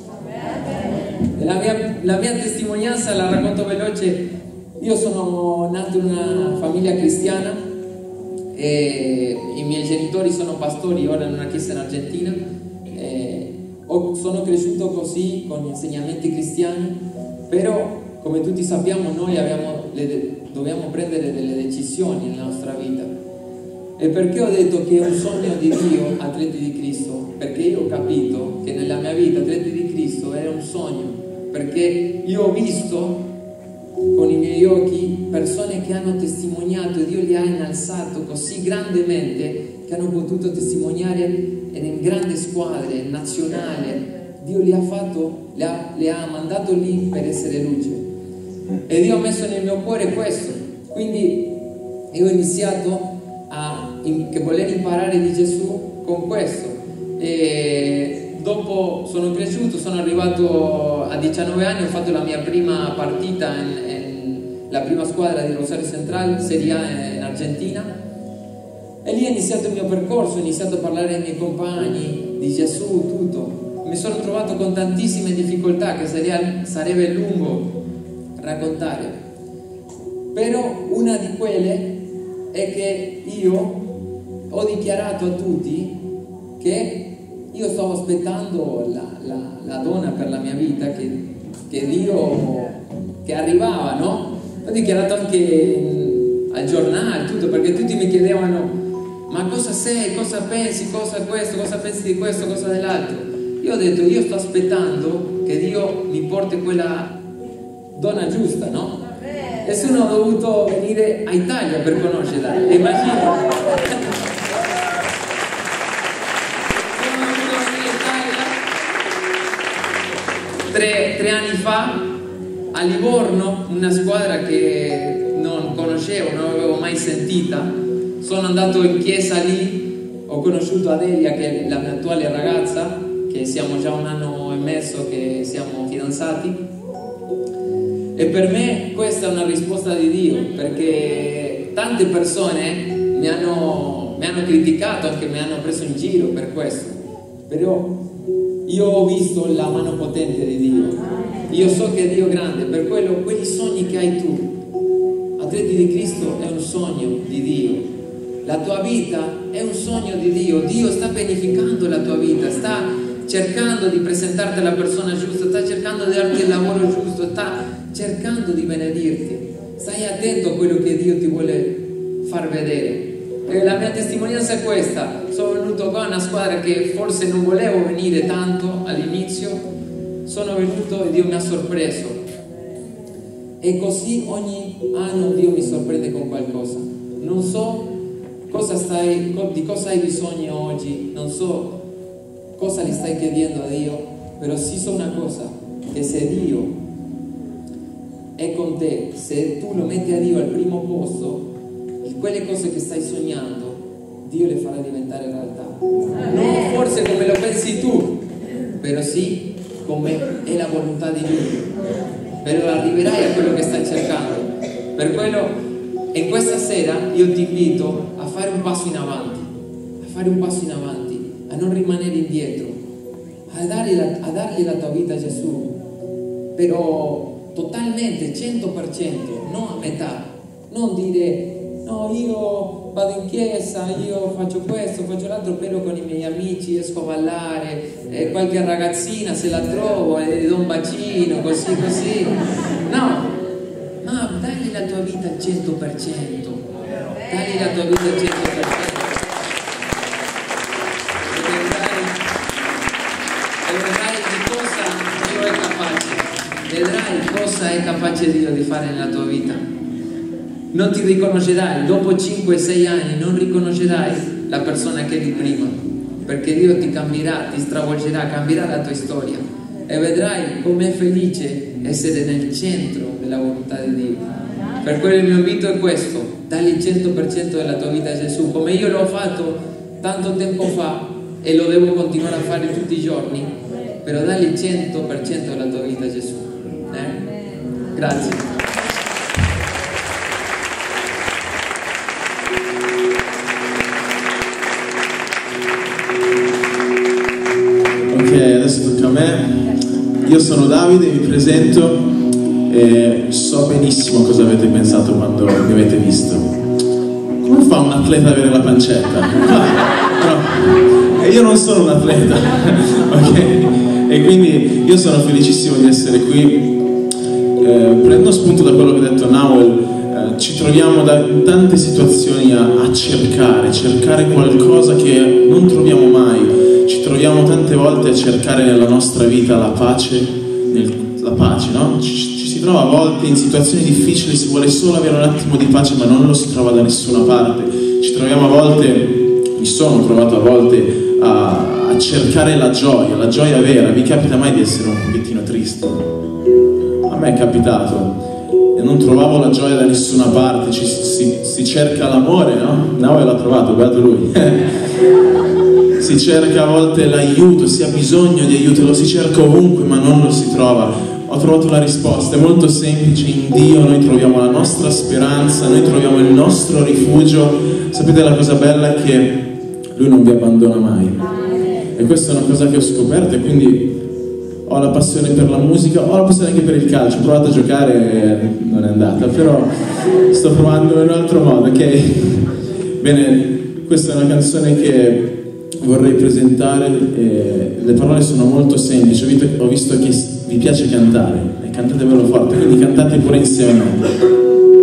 La mia, la mia testimonianza la racconto veloce. Io sono nato in una famiglia cristiana e i miei genitori sono pastori ora in una chiesa in Argentina. E ho, sono cresciuto così con insegnamenti cristiani, però come tutti sappiamo noi abbiamo le, dobbiamo prendere delle decisioni nella nostra vita E perché ho detto che è un sogno di Dio, Atleti di Cristo? Perché io ho capito che nella mia vita Atleti di Cristo era un sogno, perché io ho visto con i miei occhi persone che hanno testimoniato e Dio li ha innalzato così grandemente che hanno potuto testimoniare in grandi squadre nazionali. Dio li ha fatto, li ha, li ha mandato lì per essere luce, e Dio ha messo nel mio cuore questo. Quindi io ho iniziato a in, che voler imparare di Gesù con questo, e dopo sono cresciuto, sono arrivato a diciannove anni, ho fatto la mia prima partita in, in la prima squadra di Rosario Central, Serie A in Argentina, e lì è iniziato il mio percorso, ho iniziato a parlare ai miei compagni di Gesù, tutto. Mi sono trovato con tantissime difficoltà che sarebbe, sarebbe lungo raccontare, però una di quelle è che io ho dichiarato a tutti che io stavo aspettando la, la, la donna per la mia vita, che, che Dio, che arrivava, no? Ho dichiarato anche al giornale, tutto, perché tutti mi chiedevano: ma cosa sei, cosa pensi, cosa questo, cosa pensi di questo, cosa dell'altro? Io ho detto, io sto aspettando che Dio mi porti quella donna giusta, no? E sono dovuto venire a Italia per conoscerla. Immagino. Sono dovuto venire a Italia tre, tre anni fa a Livorno, una squadra che non conoscevo, non avevo mai sentita. Sono andato in chiesa lì, ho conosciuto Adelia, che è la mia attuale ragazza, che siamo già un anno e mezzo che siamo fidanzati, e per me questa è una risposta di Dio, perché tante persone mi hanno, mi hanno criticato, anche mi hanno preso in giro per questo, però io ho visto la mano potente di Dio, io so che Dio è grande, per quello quei sogni che hai tu, Atleti di Cristo, è un sogno di Dio. La tua vita è un sogno di Dio, Dio sta pianificando la tua vita, sta cercando di presentarti alla persona giusta, sta cercando di darti il lavoro giusto, sta cercando di benedirti. Stai attento a quello che Dio ti vuole far vedere. E la mia testimonianza è questa: sono venuto qua a una squadra che forse non volevo venire tanto all'inizio, sono venuto e Dio mi ha sorpreso, e così ogni anno Dio mi sorprende con qualcosa. Non so cosa stai, di cosa hai bisogno oggi, non so cosa gli stai chiedendo a Dio, però sì so una cosa, che se Dio è con te, se tu lo metti a Dio al primo posto, quelle cose che stai sognando Dio le farà diventare realtà, non forse come lo pensi tu, però sì come è la volontà di Dio, però arriverai a quello che stai cercando. Per quello in questa sera io ti invito a fare un passo in avanti, a fare un passo in avanti, a non rimanere indietro, a dargli la, a dargli la tua vita a Gesù, però totalmente, cento per cento, non a metà, non dire no, io vado in chiesa, io faccio questo, faccio l'altro, però con i miei amici esco a ballare, eh, qualche ragazzina se la trovo e le do un bacino, così così. No, ma dagli la tua vita al cento per cento, dagli la tua vita al cento per cento. E vedrai di cosa Dio è capace, vedrai cosa è capace Dio di fare nella tua vita. Non ti riconoscerai, dopo cinque sei anni non riconoscerai la persona che eri prima, perché Dio ti cambierà, ti stravolgerà, cambierà la tua storia, e vedrai com'è felice essere nel centro della volontà di Dio. Per quello il mio invito è questo: dagli il cento per cento della tua vita a Gesù, come io l'ho fatto tanto tempo fa e lo devo continuare a fare tutti i giorni, però dagli il cento per cento della tua vita a Gesù. Eh? Grazie. Adesso tocca a me. Io sono Davide, mi presento e so benissimo cosa avete pensato quando mi avete visto. Come fa un atleta ad avere la pancetta? No, e io non sono un atleta, ok? E quindi io sono felicissimo di essere qui. Eh, prendo spunto da quello che ha detto Nawel. Eh, ci troviamo da in tante situazioni a, a cercare, cercare qualcosa che non troviamo mai. Ci troviamo tante volte a cercare nella nostra vita la pace, nel, la pace, no? Ci, ci si trova a volte in situazioni difficili, si vuole solo avere un attimo di pace, ma non lo si trova da nessuna parte. Ci troviamo a volte, mi sono trovato a volte a, a cercare la gioia, la gioia vera. Vi capita mai di essere un pochettino triste? A me è capitato. E non trovavo la gioia da nessuna parte, ci, si, si cerca l'amore, no? Nave l'ha trovato, beato lui. Si cerca a volte l'aiuto, si ha bisogno di aiuto, lo si cerca ovunque ma non lo si trova. Ho trovato la risposta, è molto semplice: in Dio noi troviamo la nostra speranza, noi troviamo il nostro rifugio. Sapete, la cosa bella è che Lui non vi abbandona mai. E questa è una cosa che ho scoperto, e quindi ho la passione per la musica, ho la passione anche per il calcio. Ho provato a giocare e non è andata, però sto provando in un altro modo, ok? Bene, questa è una canzone che vorrei presentare, e le parole sono molto semplici. Ho visto che vi piace cantare, e cantate bello forte, quindi cantate pure insieme a me.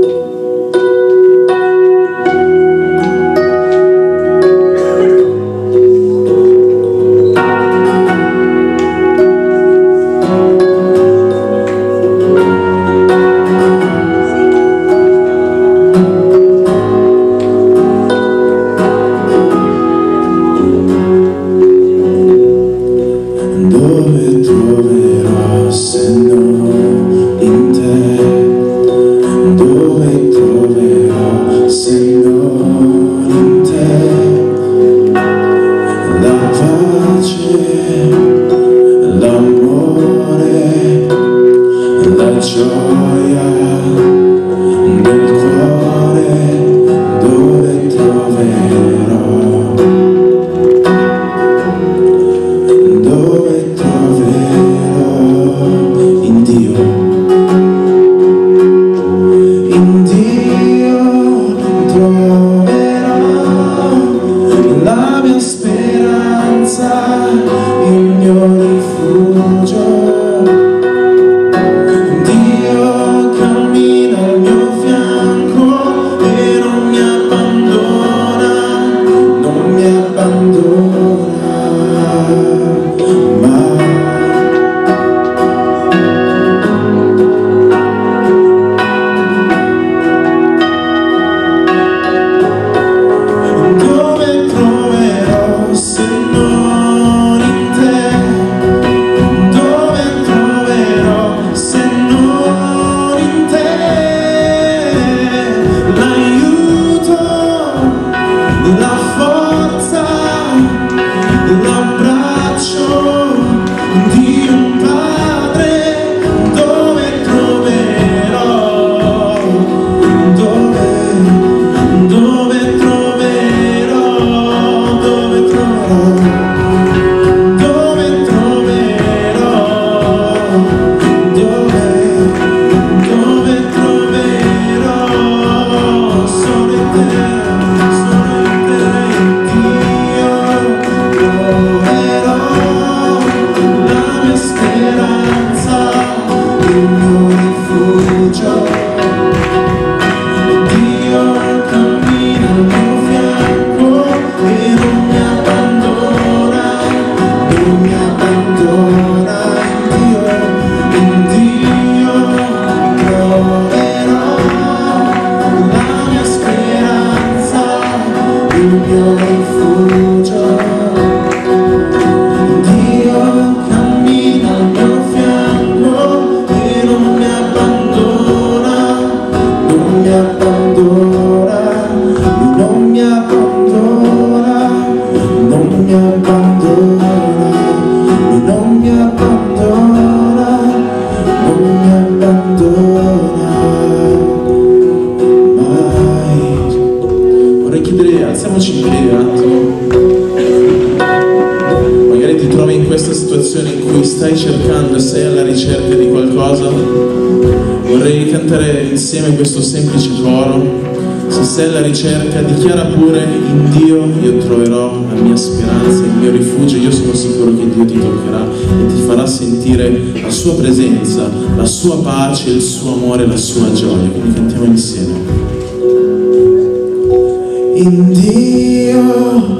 Stai cercando, sei alla ricerca di qualcosa, vorrei cantare insieme questo semplice coro. Se sei alla ricerca, dichiara pure: in Dio io troverò la mia speranza, il mio rifugio. Io sono sicuro che Dio ti toccherà e ti farà sentire la sua presenza, la sua pace, il suo amore, la sua gioia. Quindi cantiamo insieme. in Dio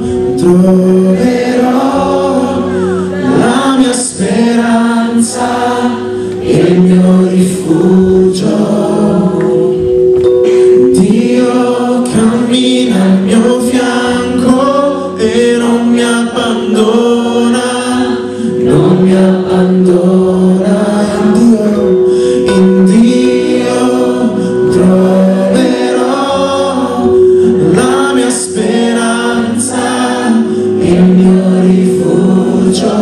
troverò la mia speranza e il mio rifugio. Dio cammina al mio fianco e non mi abbandona, non mi abbandona. In Dio, in Dio troverò la mia speranza e il mio rifugio.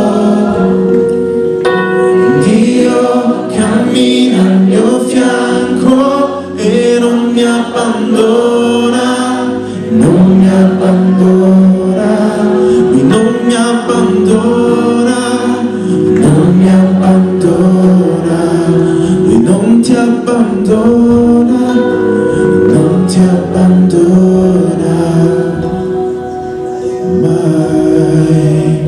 Dio cammina al mio fianco e non mi abbandona, non mi abbandona, lui non mi abbandona, non mi abbandona, lui non ti abbandona, non ti abbandona mai.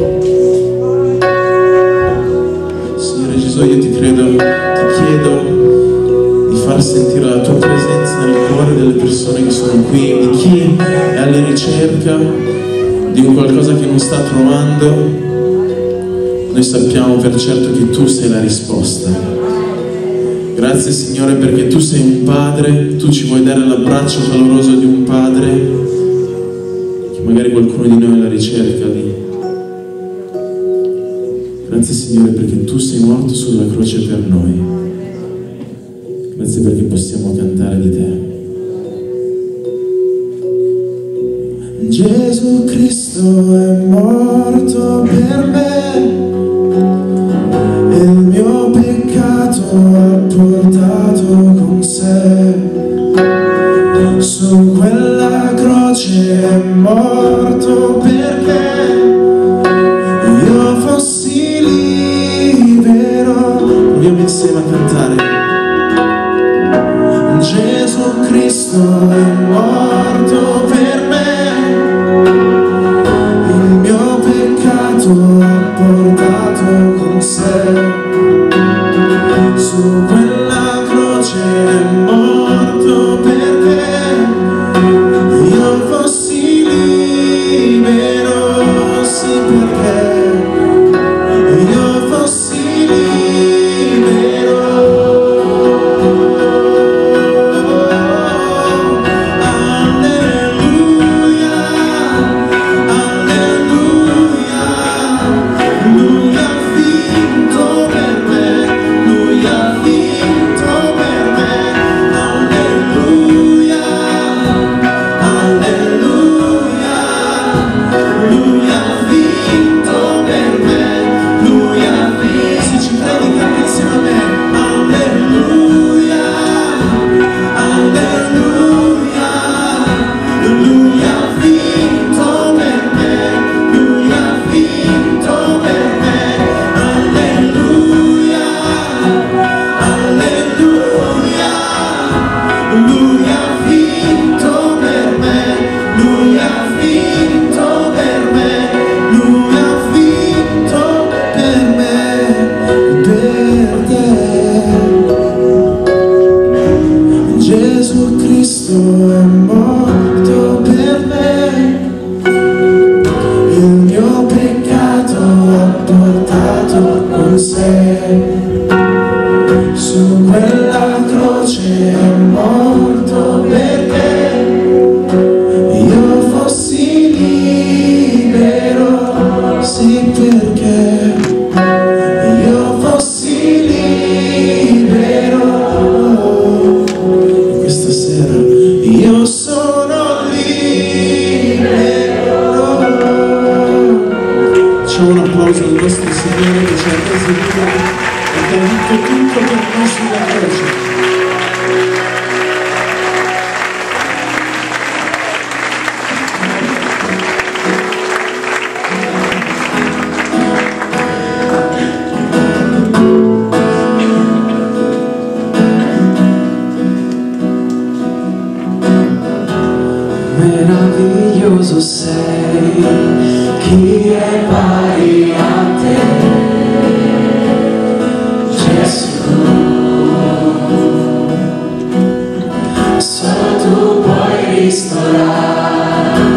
Signore Gesù, io ti credo, ti chiedo di far sentire la tua presenza nel cuore delle persone che sono qui, di chi è alla ricerca di un qualcosa che non sta trovando. Noi sappiamo per certo che tu sei la risposta. Grazie Signore perché tu sei un padre, tu ci vuoi dare l'abbraccio caloroso di un padre, che magari qualcuno di noi è alla ricerca di. Grazie Signore perché tu sei morto sulla croce per noi. Grazie perché possiamo cantare di te. Gesù Cristo è morto per me e il mio peccato ha portato con sé. Su quella croce è morto perché io fossi libero. Proviamo insieme a cantare. Gesù Cristo è morto per me, il mio peccato ha portato con sé. Su quella croce è morto perché io fossi libero, sì perché io fossi libero. Gesù Cristo è morto per me, il mio peccato ha portato con sé. Su quella croce è morto perché io fossi libero, sì perché io fossi libero. Questa sera io sono libero. Facciamo un applauso al nostro Signore che ci ha resi liberi e che ha vinto tutto per noi sulla croce. Meraviglioso sei, chi è pari a te, Gesù. Solo tu puoi ristorare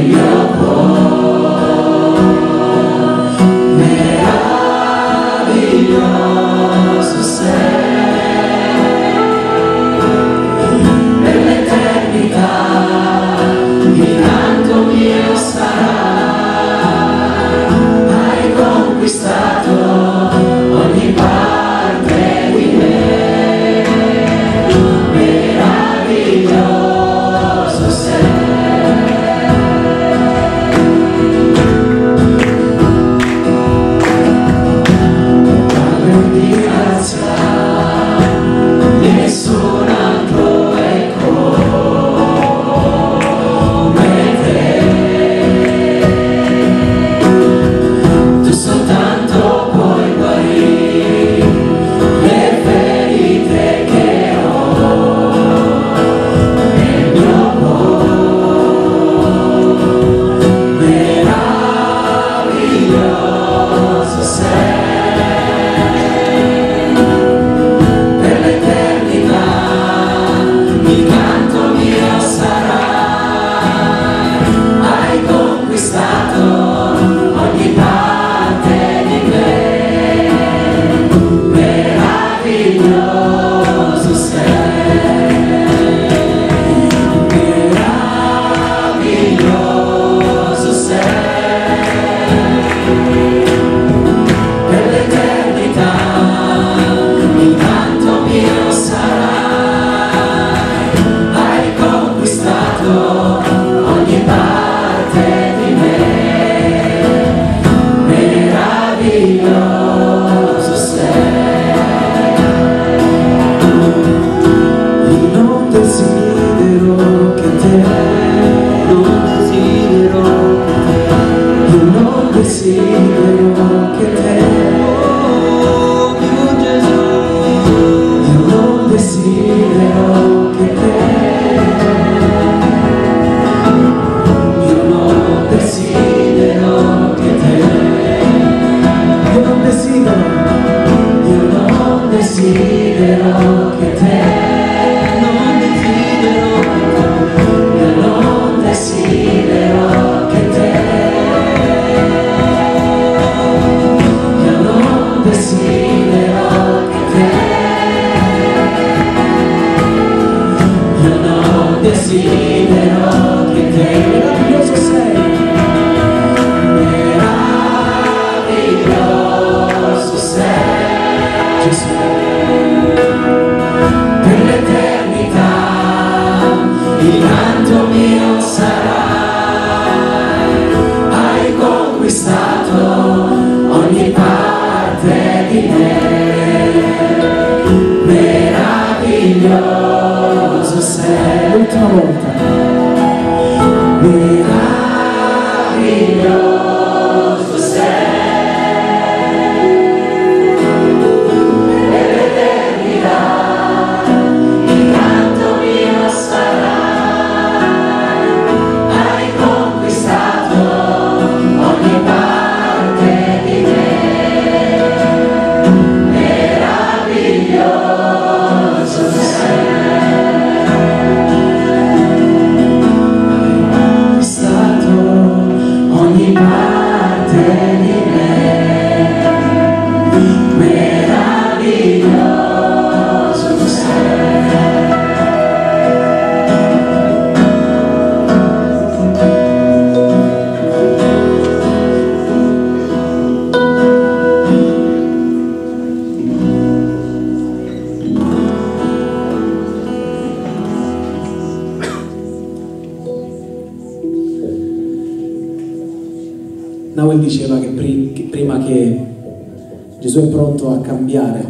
Nahuel diceva che, pri che prima che Gesù è pronto a cambiare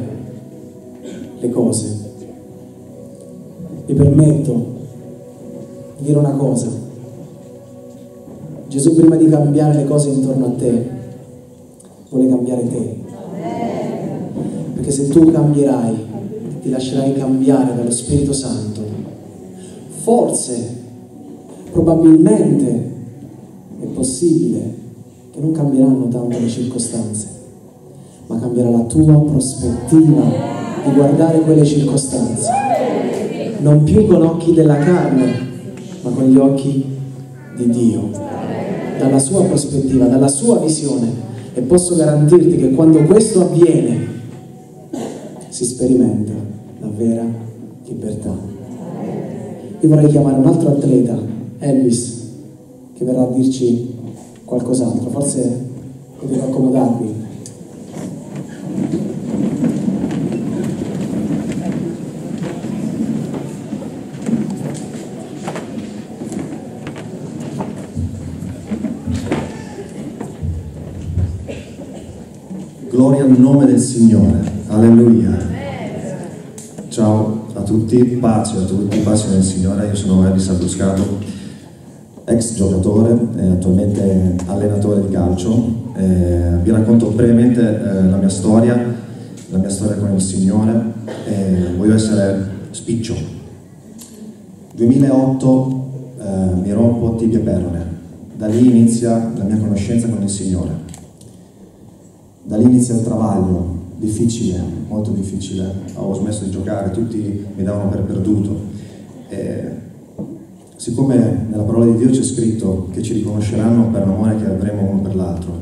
le cose, mi permetto di dire una cosa: Gesù prima di cambiare le cose intorno a te vuole cambiare te, perché se tu cambierai, ti lascerai cambiare dallo Spirito Santo, forse, probabilmente è possibile che non cambieranno tanto le circostanze, ma cambierà la tua prospettiva di guardare quelle circostanze, non più con occhi della carne, ma con gli occhi di Dio. dalla sua prospettiva, dalla sua visione, e posso garantirti che quando questo avviene si sperimenta la vera libertà. Io vorrei chiamare un altro atleta, Elvis, che verrà a dirci qualcos'altro. Forse potete accomodarvi. Gloria al nome del Signore, alleluia. Ciao a tutti, pace a tutti, pace nel Signore. Io sono Elvis Abruscato, ex giocatore e attualmente allenatore di calcio. Eh, vi racconto brevemente eh, la mia storia, la mia storia con il Signore. Eh, voglio essere spiccio. duemilaotto eh, mi rompo tibia e perone. Da lì inizia la mia conoscenza con il Signore. Da lì inizia il travaglio, difficile, molto difficile. Ho smesso di giocare, tutti mi davano per perduto. E siccome nella parola di Dio c'è scritto che ci riconosceranno per l'amore che avremo uno per l'altro,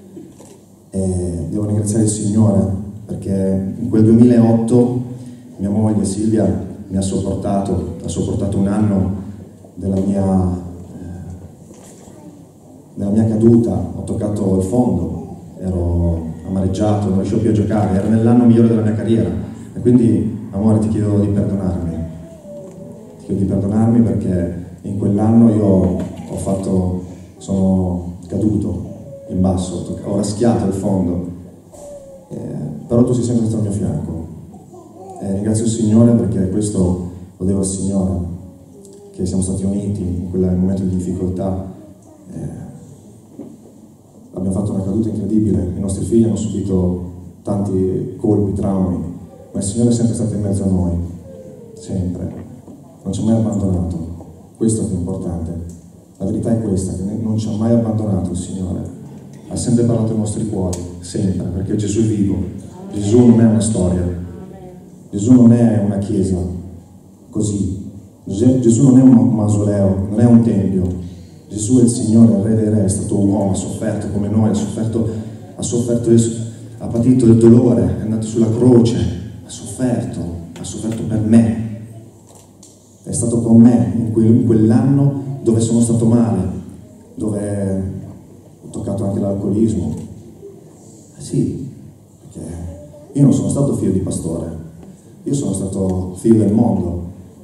e devo ringraziare il Signore perché in quel duemilaotto mia moglie Silvia mi ha sopportato, ha sopportato un anno della mia, eh, della mia caduta. Ho toccato il fondo, ero amareggiato, non riuscivo più a giocare, era nell'anno migliore della mia carriera e quindi, amore, ti chiedo di perdonarmi, ti chiedo di perdonarmi perché in quell'anno io ho fatto, sono caduto in basso, ho raschiato il fondo, eh, però tu sei sempre stato al mio fianco e ringrazio il Signore perché questo lo devo al Signore, che siamo stati uniti in quel momento di difficoltà. eh, Abbiamo fatto una caduta incredibile, i nostri figli hanno subito tanti colpi, traumi, ma il Signore è sempre stato in mezzo a noi, sempre, non ci ha mai abbandonato. Questo è più importante. La verità è questa, che non ci ha mai abbandonato il Signore, ha sempre parlato ai nostri cuori, sempre, perché Gesù è vivo. Gesù non è una storia, Gesù non è una chiesa così, Gesù non è un mausoleo, non è un tempio. Gesù è il Signore, il Re dei Re, è stato uomo, ha sofferto come noi, ha sofferto, ha sofferto, ha patito il dolore, è andato sulla croce, ha sofferto, ha sofferto per me, è stato con me in, quel, in quell'anno dove sono stato male, dove ho toccato anche l'alcolismo. Eh sì, perché io non sono stato figlio di pastore, io sono stato figlio del mondo,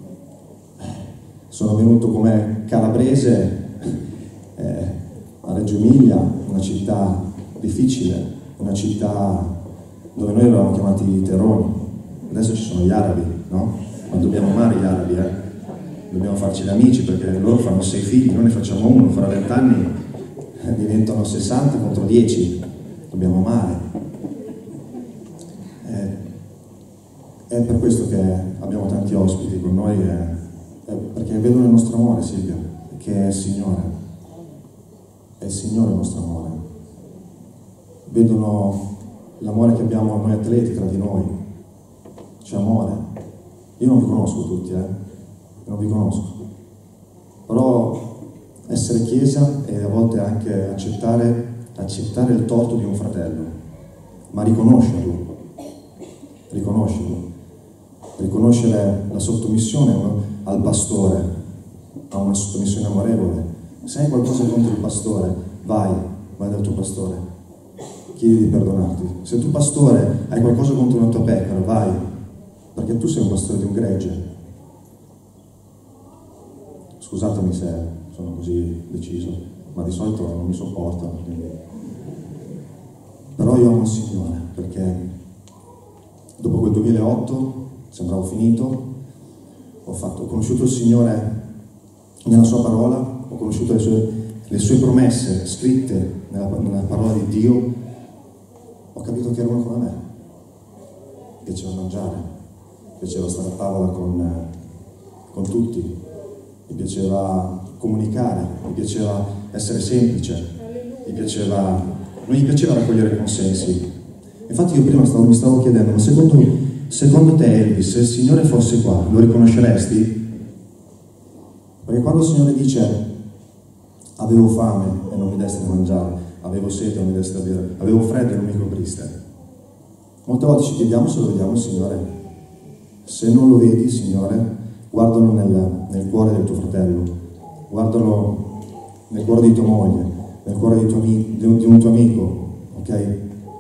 sono venuto come calabrese Eh, a Reggio Emilia, una città difficile, una città dove noi eravamo chiamati terroni. Adesso ci sono gli arabi, no? Ma dobbiamo amare gli arabi, eh? Dobbiamo farci gli amici perché loro fanno sei figli, noi ne facciamo uno, fra vent'anni eh, diventano sessanta contro dieci. Dobbiamo amare. Eh, è per questo che abbiamo tanti ospiti con noi, eh, eh, perché vedono il nostro amore, Silvia, che è il Signore. È il Signore il nostro amore. Vedono l'amore che abbiamo noi atleti tra di noi. C'è amore. Io non vi conosco tutti, eh? Non vi conosco. Però essere chiesa e a volte anche accettare, accettare il torto di un fratello, ma riconoscerlo. Riconoscerlo. Riconoscere la sottomissione al pastore, a una sottomissione amorevole. Se hai qualcosa contro il pastore, vai, vai dal tuo pastore, chiedi di perdonarti. Se tu pastore hai qualcosa contro una tua pecora, vai, perché tu sei un pastore di un gregge. Scusatemi se sono così deciso, ma di solito non mi sopportano. Quindi. Però io amo il Signore, perché dopo quel duemilaotto sembravo finito, ho, fatto, ho conosciuto il Signore nella sua parola, ho conosciuto le sue, le sue promesse scritte nella, nella parola di Dio, ho capito che era uno come me. Mi piaceva mangiare, mi piaceva stare a tavola con, con tutti, mi piaceva comunicare, mi piaceva essere semplice, mi piaceva, non gli piaceva raccogliere consensi. Infatti io prima stavo, mi stavo chiedendo, ma secondo, secondo te Elvis, se il Signore fosse qua, lo riconosceresti? Perché quando il Signore dice avevo fame e non mi deste da mangiare, avevo sete e non mi deste da bere, avevo freddo e non mi copriste. Molte volte ci chiediamo se lo vediamo il Signore. Se non lo vedi, Signore, guardalo nel, nel cuore del tuo fratello, guardalo nel cuore di tua moglie, nel cuore di, tuo amico, di, un, di un tuo amico, ok?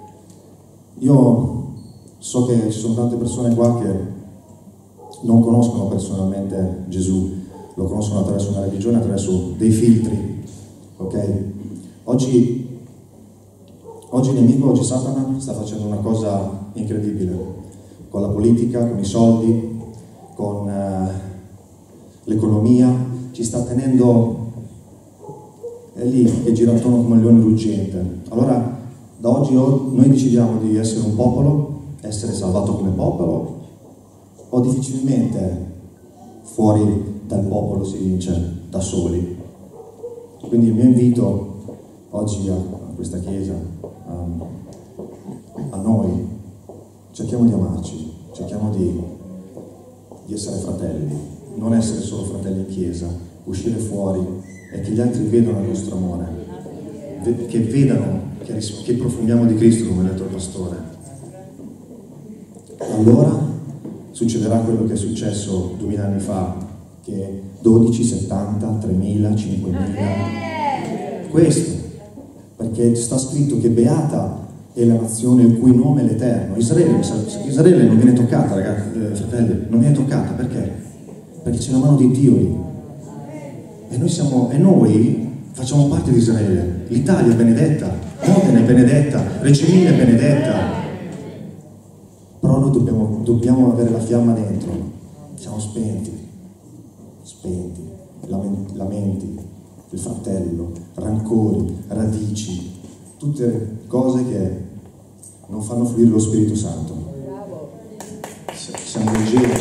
Io so che ci sono tante persone qua che non conoscono personalmente Gesù, lo conoscono attraverso una religione, attraverso dei filtri, ok? Oggi, oggi il nemico, oggi Satana sta facendo una cosa incredibile, con la politica, con i soldi, con uh, l'economia, ci sta tenendo, è lì che gira attorno come un leone ruggente. Allora, da oggi noi decidiamo di essere un popolo, essere salvato come popolo, o difficilmente fuori dal popolo si vince da soli. Quindi il mio invito oggi a, a questa Chiesa, a, a noi, cerchiamo di amarci, cerchiamo di, di essere fratelli, non essere solo fratelli in Chiesa, uscire fuori e che gli altri vedano il nostro amore, che vedano che, che profondiamo di Cristo, come ha detto il pastore. Allora succederà quello che è successo duemila anni fa, che dodici, settanta, tremila, cinquemila, questo, perché sta scritto che beata è la nazione il cui nome è l'Eterno. Israele, Israele non viene toccata, ragazzi, eh, fratelli, non viene toccata, perché? Perché c'è la mano di Dio lì. E noi, siamo, e noi facciamo parte di Israele. L'Italia è benedetta, Modena è benedetta, Reggio Emilia è benedetta. Però noi dobbiamo, dobbiamo avere la fiamma dentro. Siamo spenti, spenti, lamenti, lamenti, il fratello, rancori, radici, tutte cose che non fanno fluire lo Spirito Santo. Siamo leggeri.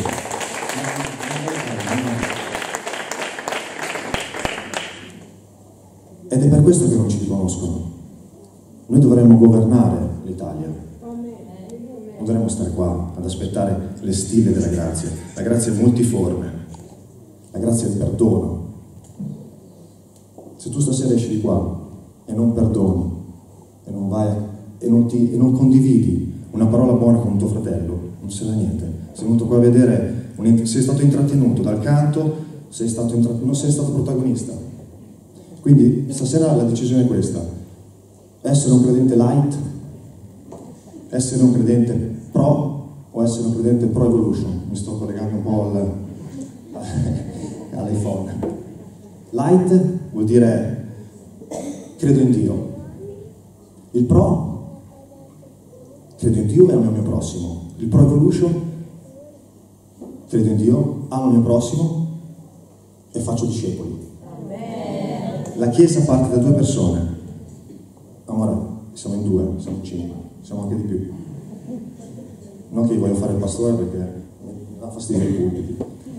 Ed è per questo che non ci riconoscono. Noi dovremmo governare l'Italia. Non dovremmo stare qua ad aspettare le stille della grazia. La grazia è multiforme. La grazia è il perdono. Se tu stasera esci di qua e non perdoni, e non vai e non, ti, e non condividi una parola buona con tuo fratello, non serve a niente. Sei venuto qua a vedere, un, sei stato intrattenuto dal canto, sei stato non sei stato protagonista. Quindi stasera la decisione è questa: essere un credente light, essere un credente pro o essere un credente pro evolution. Mi sto collegando un po' al, all'iPhone. Light vuol dire credo in Dio. Il pro, credo in Dio e amo il mio prossimo. Il pro evolution, credo in Dio, amo il mio prossimo e faccio discepoli. La Chiesa parte da due persone. Amore, siamo in due, siamo in cinque, siamo anche di più. Non che io voglio fare il pastore perché mi dà fastidio i pulpiti.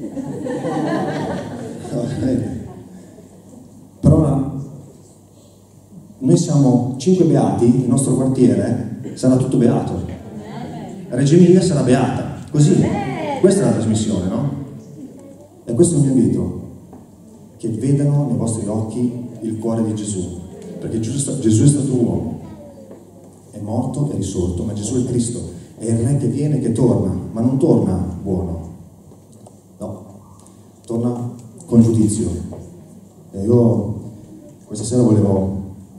Però noi siamo cinque beati, il nostro quartiere sarà tutto beato. Reggio Emilia sarà beata, così. Questa è la trasmissione, no? E questo è il mio invito, che vedano nei vostri occhi il cuore di Gesù, perché Gesù, Gesù è stato uomo, è morto, è risorto, ma Gesù è Cristo, è il Re che viene, che torna, ma non torna buono, no, torna con giudizio. E io questa sera volevo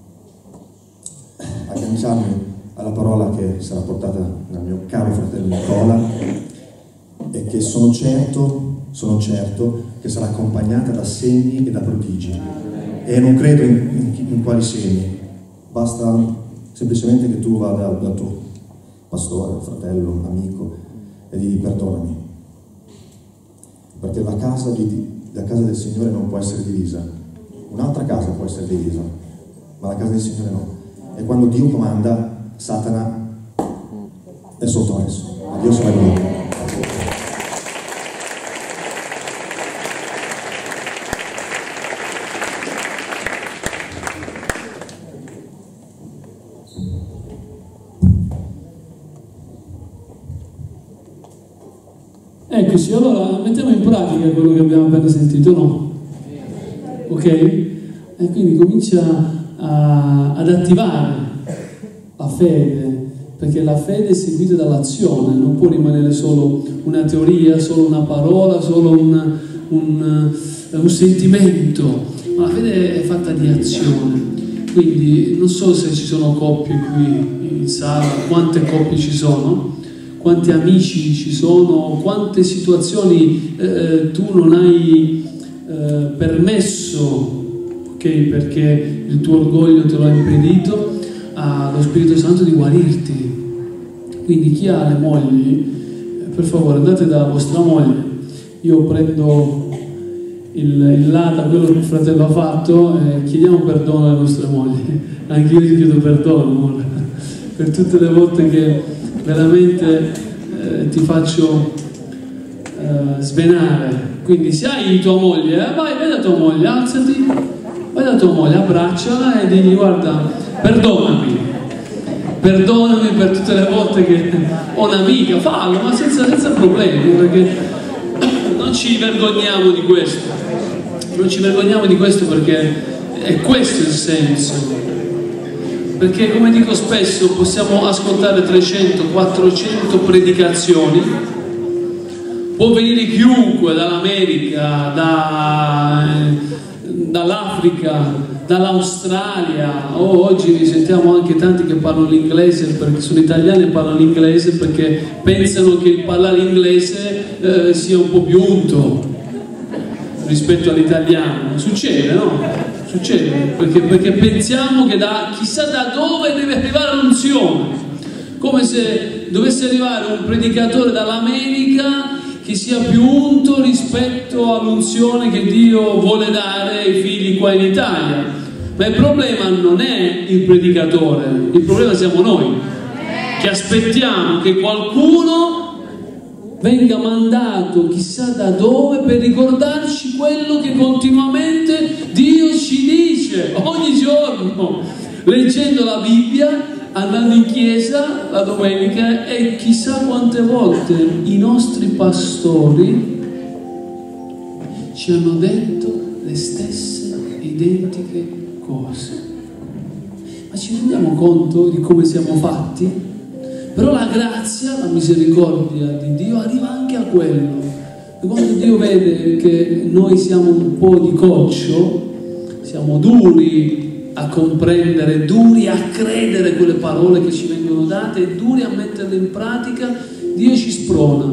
agganciarmi alla parola che sarà portata dal mio caro fratello Nicola e che sono certo, sono certo che sarà accompagnata da segni e da prodigi. E non credo in, in, in quali segni, basta semplicemente che tu vada dal tuo pastore, fratello, amico e digli perdonami, perché la casa, di, la casa del Signore non può essere divisa. Un'altra casa può essere divisa, ma la casa del Signore no. E quando Dio comanda, Satana è sottomesso. A Dio sarà gloria. Eccoci, allora mettiamo in pratica quello che abbiamo appena sentito, no? Ok? e quindi comincia a, ad attivare la fede, perché la fede è seguita dall'azione, non può rimanere solo una teoria, solo una parola, solo un, un, un sentimento, ma la fede è fatta di azione. Quindi non so se ci sono coppie qui in sala, quante coppie ci sono, quanti amici ci sono, quante situazioni eh, tu non hai eh, permesso, ok, perché il tuo orgoglio te lo ha impedito, allo Spirito Santo di guarirti. Quindi chi ha le mogli, per favore andate da vostra moglie, io prendo il, il là da quello che il fratello ha fatto e chiediamo perdono alle nostre mogli. Anche io ti chiedo perdono, amore, per tutte le volte che veramente eh, ti faccio eh, svenare. Quindi se hai tua moglie, eh, vai, vai da tua moglie, alzati, vai da tua moglie, abbracciala e digli: guarda, perdonami, perdonami per tutte le volte che ho un'amica, fallo, ma senza, senza problemi, perché non ci vergogniamo di questo, non ci vergogniamo di questo perché è questo il senso. Perché, come dico spesso, possiamo ascoltare trecento quattrocento predicazioni, può venire chiunque dall'America, da, dall'Africa, dall'Australia, oh, oggi sentiamo anche tanti che parlano l'inglese, perché sono italiani e parlano l'inglese perché pensano che il parlare inglese eh, sia un po' più unto rispetto all'italiano. Succede, no? Succede, perché, perché pensiamo che da chissà da dove deve arrivare l'unzione, come se dovesse arrivare un predicatore dall'America che sia più unto rispetto all'unzione che Dio vuole dare ai figli qua in Italia. Ma il problema non è il predicatore, il problema siamo noi, che aspettiamo che qualcuno venga mandato chissà da dove per ricordarci quello che continuamente Dio ci dice ogni giorno, leggendo la Bibbia, andando in chiesa la domenica, e chissà quante volte i nostri pastori ci hanno detto le stesse identiche cose. Ma ci rendiamo conto di come siamo fatti? Però la grazia, la misericordia di Dio arriva anche a quello. E quando Dio vede che noi siamo un po' di coccio, siamo duri a comprendere, duri a credere quelle parole che ci vengono date e duri a metterle in pratica, Dio ci sprona.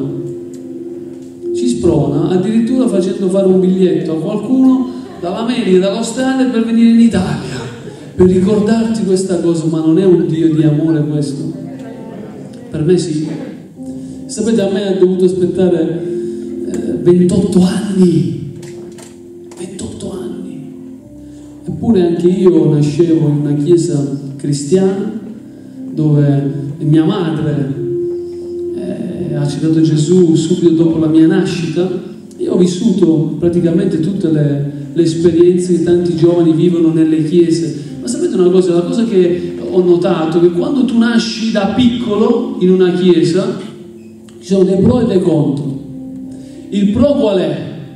Ci sprona, addirittura facendo fare un biglietto a qualcuno dall'America, dall'Australia, per venire in Italia, per ricordarti questa cosa. Ma non è un Dio di amore questo? Per me sì. Sapete, a me ha dovuto aspettare eh, ventotto anni. ventotto anni. Eppure anche io nascevo in una chiesa cristiana dove mia madre eh, ha accettato Gesù subito dopo la mia nascita. Io ho vissuto praticamente tutte le, le esperienze che tanti giovani vivono nelle chiese. Ma sapete una cosa? La cosa che ho notato è che quando tu nasci da piccolo in una chiesa ci sono dei pro e dei contro. Il pro qual è?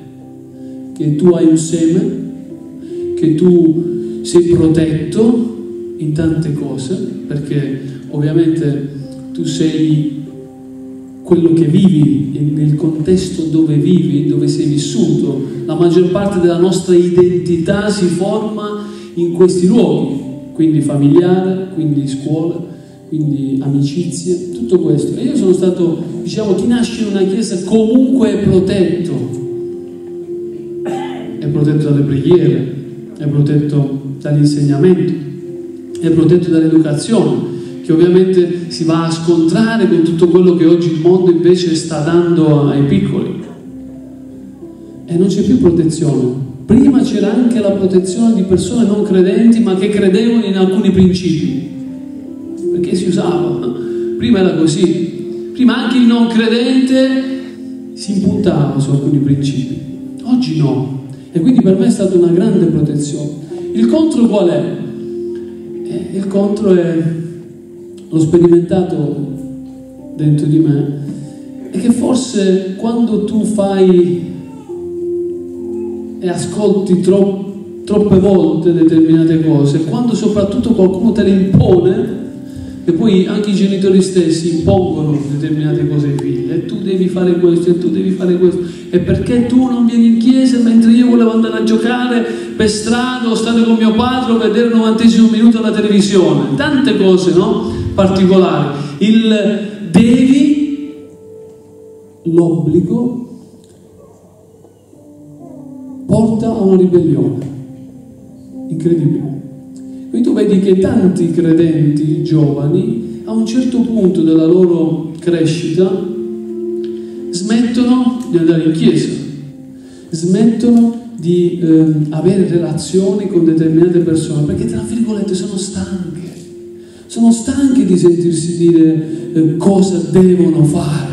Che tu hai un seme, che tu sei protetto in tante cose, perché ovviamente tu sei quello che vivi, nel contesto dove vivi, dove sei vissuto. La maggior parte della nostra identità si forma in questi luoghi, quindi familiare, quindi scuola, quindi amicizie, tutto questo. E io sono stato, diciamo, chi nasce in una chiesa comunque è protetto, è protetto dalle preghiere, è protetto dall'insegnamento, è protetto dall'educazione, che ovviamente si va a scontrare con tutto quello che oggi il mondo invece sta dando ai piccoli. E non c'è più protezione. Prima c'era anche la protezione di persone non credenti, ma che credevano in alcuni principi, perché si usava. Prima era così. Prima anche il non credente si impuntava su alcuni principi. Oggi no. E quindi per me è stata una grande protezione. Il contro qual è? Eh, il contro è, l'ho sperimentato dentro di me, è che forse quando tu fai e ascolti troppo troppe volte determinate cose, quando soprattutto qualcuno te le impone, e poi anche i genitori stessi impongono determinate cose ai figli, e tu devi fare questo, e tu devi fare questo, e perché tu non vieni in chiesa mentre io volevo andare a giocare per strada o stare con mio padre o vedere il novantesimo minuto alla televisione, tante cose, no? Particolari. Il devi, l'obbligo, porta a una ribellione incredibile. Quindi tu vedi che tanti credenti giovani a un certo punto della loro crescita smettono di andare in chiesa, smettono di eh, avere relazioni con determinate persone perché, tra virgolette, sono stanche, sono stanche di sentirsi dire eh, cosa devono fare,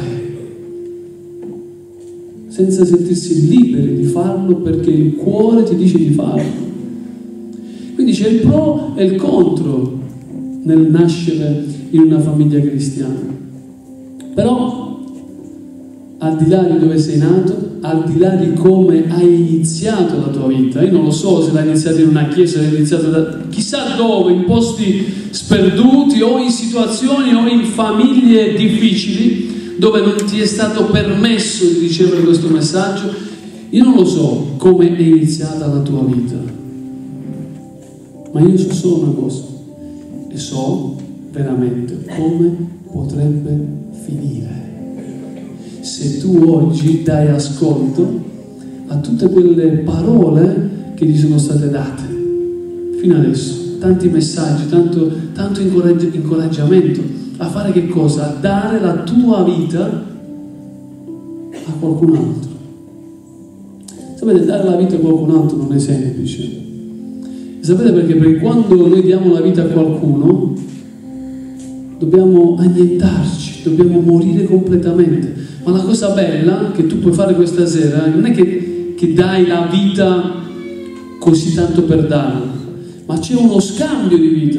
senza sentirsi liberi di farlo perché il cuore ti dice di farlo. Quindi c'è il pro e il contro nel nascere in una famiglia cristiana. Però, al di là di dove sei nato, al di là di come hai iniziato la tua vita, io non lo so se l'hai iniziato in una chiesa, l'hai iniziato da chissà dove, in posti sperduti o in situazioni o in famiglie difficili dove non ti è stato permesso di ricevere questo messaggio. Io non lo so come è iniziata la tua vita, ma io so solo una cosa, e so veramente come potrebbe finire se tu oggi dai ascolto a tutte quelle parole che ti sono state date fino adesso, tanti messaggi, tanto, tanto incoraggi- incoraggiamento a fare che cosa? A dare la tua vita a qualcun altro. Sapete, dare la vita a qualcun altro non è semplice. Sapete perché? Perché quando noi diamo la vita a qualcuno dobbiamo annientarci, dobbiamo morire completamente. Ma la cosa bella che tu puoi fare questa sera non è che, che dai la vita così tanto per darla, ma c'è uno scambio di vita.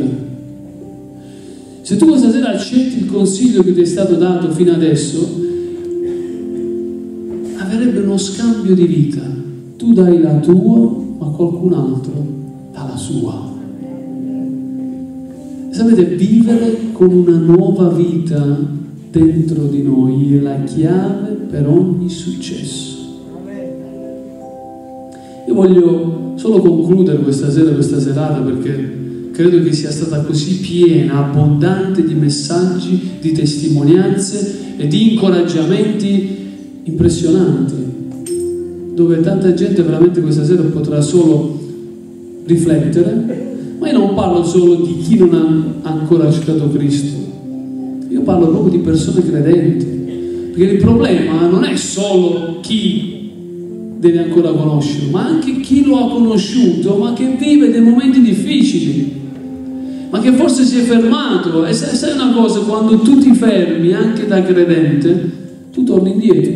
Se tu questa sera accetti il consiglio che ti è stato dato fino adesso, avrebbe uno scambio di vita. Tu dai la tua, ma qualcun altro dà la sua. Sapete, vivere con una nuova vita dentro di noi è la chiave per ogni successo. Io voglio solo concludere questa sera, questa serata, perché credo che sia stata così piena, abbondante di messaggi, di testimonianze e di incoraggiamenti impressionanti, dove tanta gente veramente questa sera potrà solo riflettere. Ma io non parlo solo di chi non ha ancora accettato Cristo, io parlo proprio di persone credenti, perché il problema non è solo chi deve ancora conoscerlo, ma anche chi lo ha conosciuto ma che vive dei momenti difficili, ma che forse si è fermato. E sai una cosa, quando tu ti fermi anche da credente, tu torni indietro.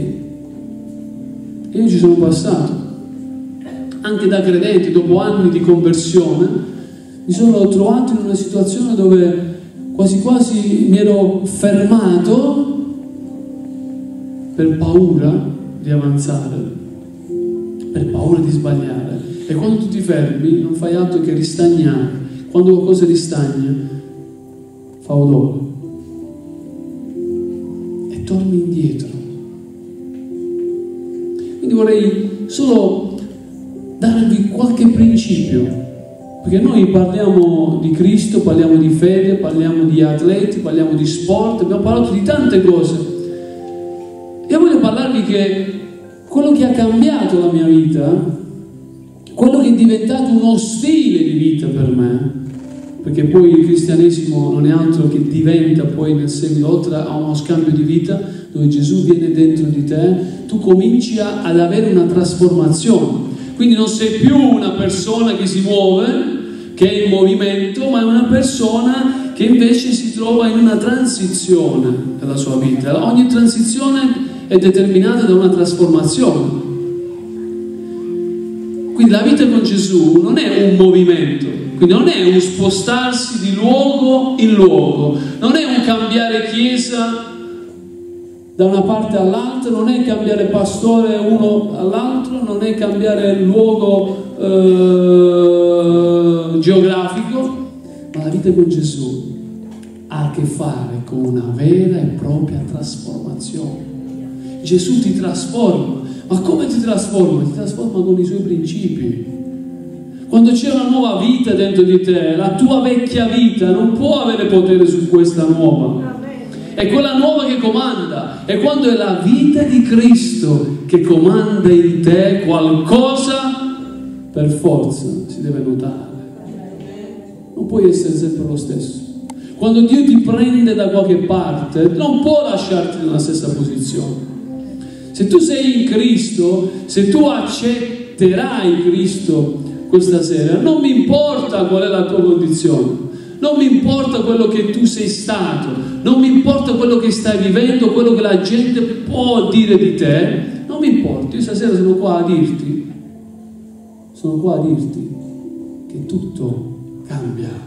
E io ci sono passato anche da credente, dopo anni di conversione mi sono trovato in una situazione dove quasi quasi mi ero fermato per paura di avanzare, per paura di sbagliare. E quando tu ti fermi non fai altro che ristagnare. Quando qualcosa ristagna fa odore e torni indietro. Quindi vorrei solo darvi qualche principio, perché noi parliamo di Cristo, parliamo di fede, parliamo di atleti, parliamo di sport, abbiamo parlato di tante cose. E voglio parlarvi che quello che ha cambiato la mia vita, quello che è diventato uno stile di vita per me, perché poi il cristianesimo non è altro che diventa poi nel seguito, oltre a uno scambio di vita dove Gesù viene dentro di te, tu cominci a, ad avere una trasformazione. Quindi non sei più una persona che si muove, che è in movimento, ma è una persona che invece si trova in una transizione della sua vita. Ogni transizione è determinata da una trasformazione. Quindi la vita con Gesù non è un movimento, quindi non è un spostarsi di luogo in luogo, non è un cambiare chiesa da una parte all'altra, non è cambiare pastore uno all'altro, non è cambiare luogo eh, geografico, ma la vita con Gesù ha a che fare con una vera e propria trasformazione. Gesù ti trasforma, ma come ti trasforma? Ti trasforma con i suoi principi. Quando c'è una nuova vita dentro di te, la tua vecchia vita non può avere potere su questa nuova. È quella nuova che comanda. E quando è la vita di Cristo che comanda in te, qualcosa per forza si deve notare. Non puoi essere sempre lo stesso. Quando Dio ti prende da qualche parte, non può lasciarti nella stessa posizione. Se tu sei in Cristo, se tu accetterai Cristo questa sera, non mi importa qual è la tua condizione, non mi importa quello che tu sei stato, non mi importa quello che stai vivendo, quello che la gente può dire di te, non mi importa. Io stasera sono qua a dirti, sono qua a dirti che tutto cambia,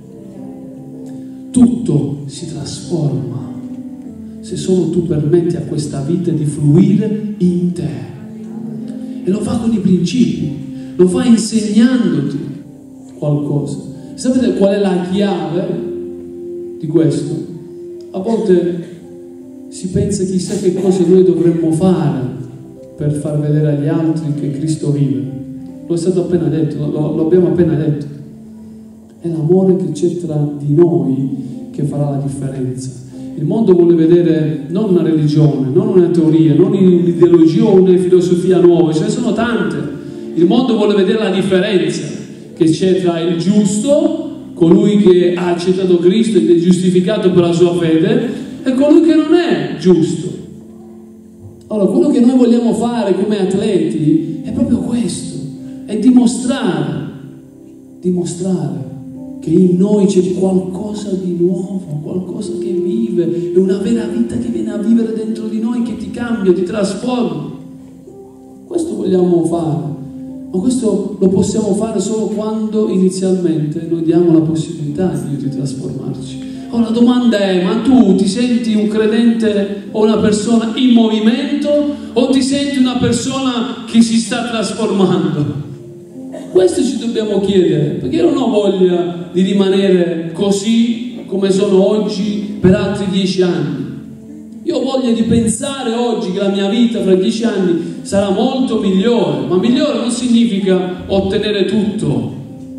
tutto si trasforma se solo tu permetti a questa vita di fluire in te. E lo fa con i principi, lo fa insegnandoti qualcosa. Sapete qual è la chiave di questo? A volte si pensa chissà che cosa noi dovremmo fare per far vedere agli altri che Cristo vive. Lo è stato appena detto, lo, lo abbiamo appena detto. È l'amore che c'è tra di noi che farà la differenza. Il mondo vuole vedere non una religione, non una teoria, non un'ideologia o una filosofia nuova, ce ne sono tante. Il mondo vuole vedere la differenza che c'è tra il giusto, colui che ha accettato Cristo ed è giustificato per la sua fede, e colui che non è giusto. Allora, quello che noi vogliamo fare come atleti è proprio questo, è dimostrare, dimostrare che in noi c'è qualcosa di nuovo, qualcosa che vive, è una vera vita che viene a vivere dentro di noi, che ti cambia, ti trasforma. Questo vogliamo fare, ma questo lo possiamo fare solo quando inizialmente noi diamo la possibilità a Dio di trasformarci. Ora la domanda è, ma tu ti senti un credente o una persona in movimento o ti senti una persona che si sta trasformando? Questo ci dobbiamo chiedere, perché io non ho voglia di rimanere così come sono oggi per altri dieci anni. Io ho voglia di pensare oggi che la mia vita fra dieci anni sarà molto migliore, ma migliore non significa ottenere tutto.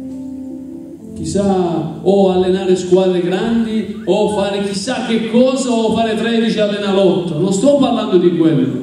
Chissà, o allenare squadre grandi, o fare chissà che cosa, o fare tredici allenalotto. Non sto parlando di quello.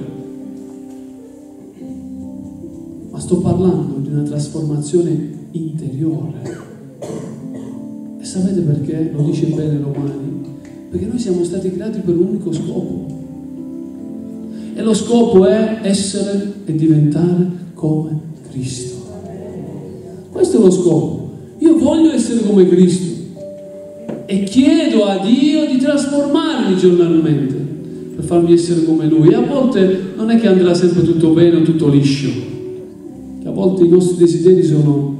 Ma sto parlando di una trasformazione interiore. E sapete perché? Lo dice bene Romani. Perché noi siamo stati creati per un unico scopo. E lo scopo è essere e diventare come Cristo. Questo è lo scopo. Io voglio essere come Cristo. E chiedo a Dio di trasformarmi giornalmente per farmi essere come Lui. E a volte non è che andrà sempre tutto bene o tutto liscio. Che a volte i nostri desideri sono...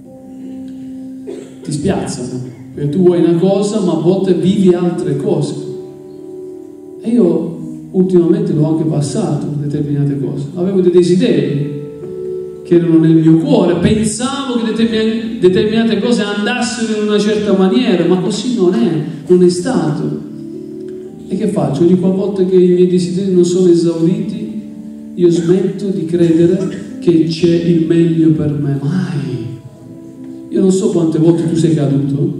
ti spiazzano. Perché tu vuoi una cosa, ma a volte vivi altre cose. E io ultimamente l'ho anche passato determinate cose. Avevo dei desideri che erano nel mio cuore, pensavo che determinate cose andassero in una certa maniera, ma così non è, non è stato. E che faccio? Ogni qualvolta che i miei desideri non sono esauriti, io smetto di credere che c'è il meglio per me. Mai. Io non so quante volte tu sei caduto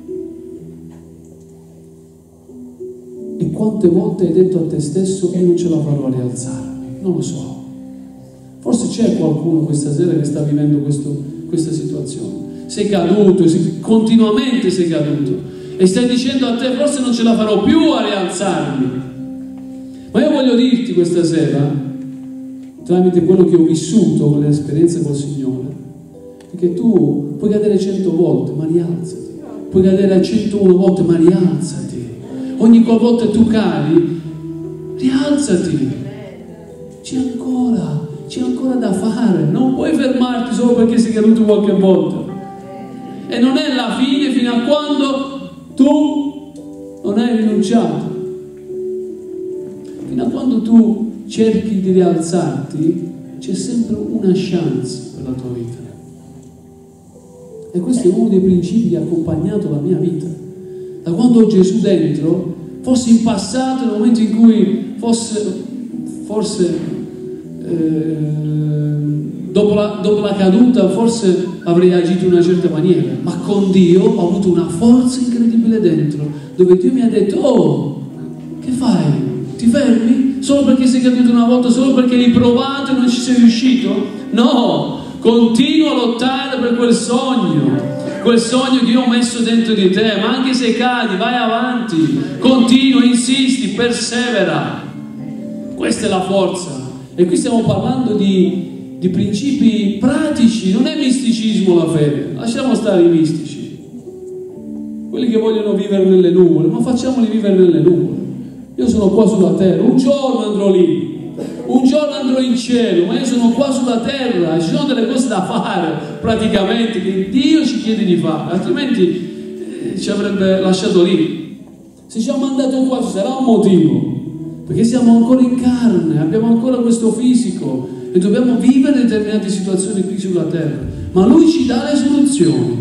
e quante volte hai detto a te stesso io non ce la farò a rialzarmi. Non lo so. Forse c'è qualcuno questa sera che sta vivendo questo, questa situazione. Sei caduto, sei, continuamente sei caduto e stai dicendo a te forse non ce la farò più a rialzarmi. Ma io voglio dirti questa sera, tramite quello che ho vissuto con le esperienze col Signore, che tu puoi cadere cento volte, ma rialzati. Puoi cadere centouno volte, ma rialzati. Ogni volta tu cadi, rialzati. C'è ancora, c'è ancora da fare. Non puoi fermarti solo perché sei caduto qualche volta. E non è la fine fino a quando tu non hai rinunciato. Fino a quando tu cerchi di rialzarti, c'è sempre una chance per la tua vita. E questo è uno dei principi che ha accompagnato la mia vita. Da quando ho Gesù dentro, forse in passato, nel momento in cui fosse, forse eh, dopo, la, dopo la caduta, forse avrei agito in una certa maniera, ma con Dio ho avuto una forza incredibile dentro, dove Dio mi ha detto: oh, che fai? Ti fermi? Solo perché sei caduto una volta, solo perché hai provato e non ci sei riuscito? No! Continua a lottare per quel sogno, quel sogno che io ho messo dentro di te, ma anche se cadi, vai avanti, continua, insisti, persevera. Questa è la forza. E qui stiamo parlando di, di principi pratici, non è misticismo la fede, lasciamo stare i mistici, quelli che vogliono vivere nelle nuvole, ma facciamoli vivere nelle nuvole. Io sono qua sulla terra, un giorno andrò lì, un giorno andrò in cielo, ma io sono qua sulla terra, ci sono delle cose da fare praticamente che Dio ci chiede di fare, altrimenti eh, ci avrebbe lasciato lì. Se ci ha mandato qua ci sarà un motivo, perché siamo ancora in carne, abbiamo ancora questo fisico e dobbiamo vivere determinate situazioni qui sulla terra, ma Lui ci dà le soluzioni.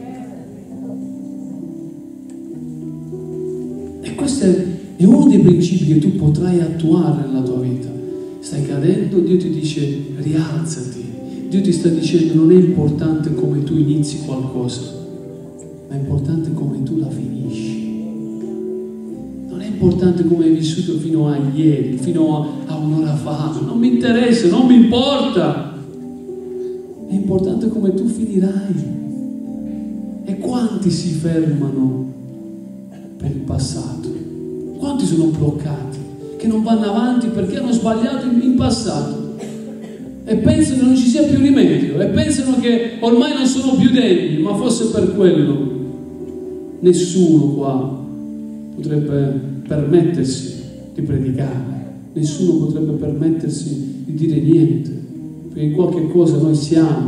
E questo è, è uno dei principi che tu potrai attuare nella tua vita. Stai cadendo, Dio ti dice rialzati. Dio ti sta dicendo non è importante come tu inizi qualcosa, ma è importante come tu la finisci. Non è importante come hai vissuto fino a ieri, fino a, a un'ora fa. Non mi interessa, non mi importa. È importante come tu finirai. E quanti si fermano per il passato? Quanti sono bloccati? Che non vanno avanti perché hanno sbagliato in passato e pensano che non ci sia più rimedio e pensano che ormai non sono più degni, ma fosse per quello nessuno qua potrebbe permettersi di predicare, nessuno potrebbe permettersi di dire niente, perché in qualche cosa noi siamo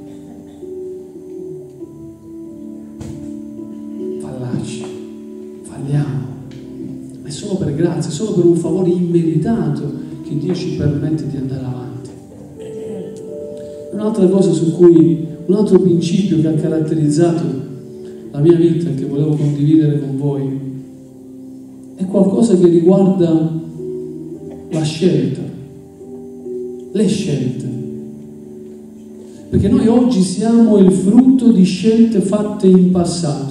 fallaci, falliamo. È solo per grazia, solo per un favore immeritato che Dio ci permette di andare avanti. Un'altra cosa su cui, un altro principio che ha caratterizzato la mia vita e che volevo condividere con voi è qualcosa che riguarda la scelta, le scelte. Perché noi oggi siamo il frutto di scelte fatte in passato.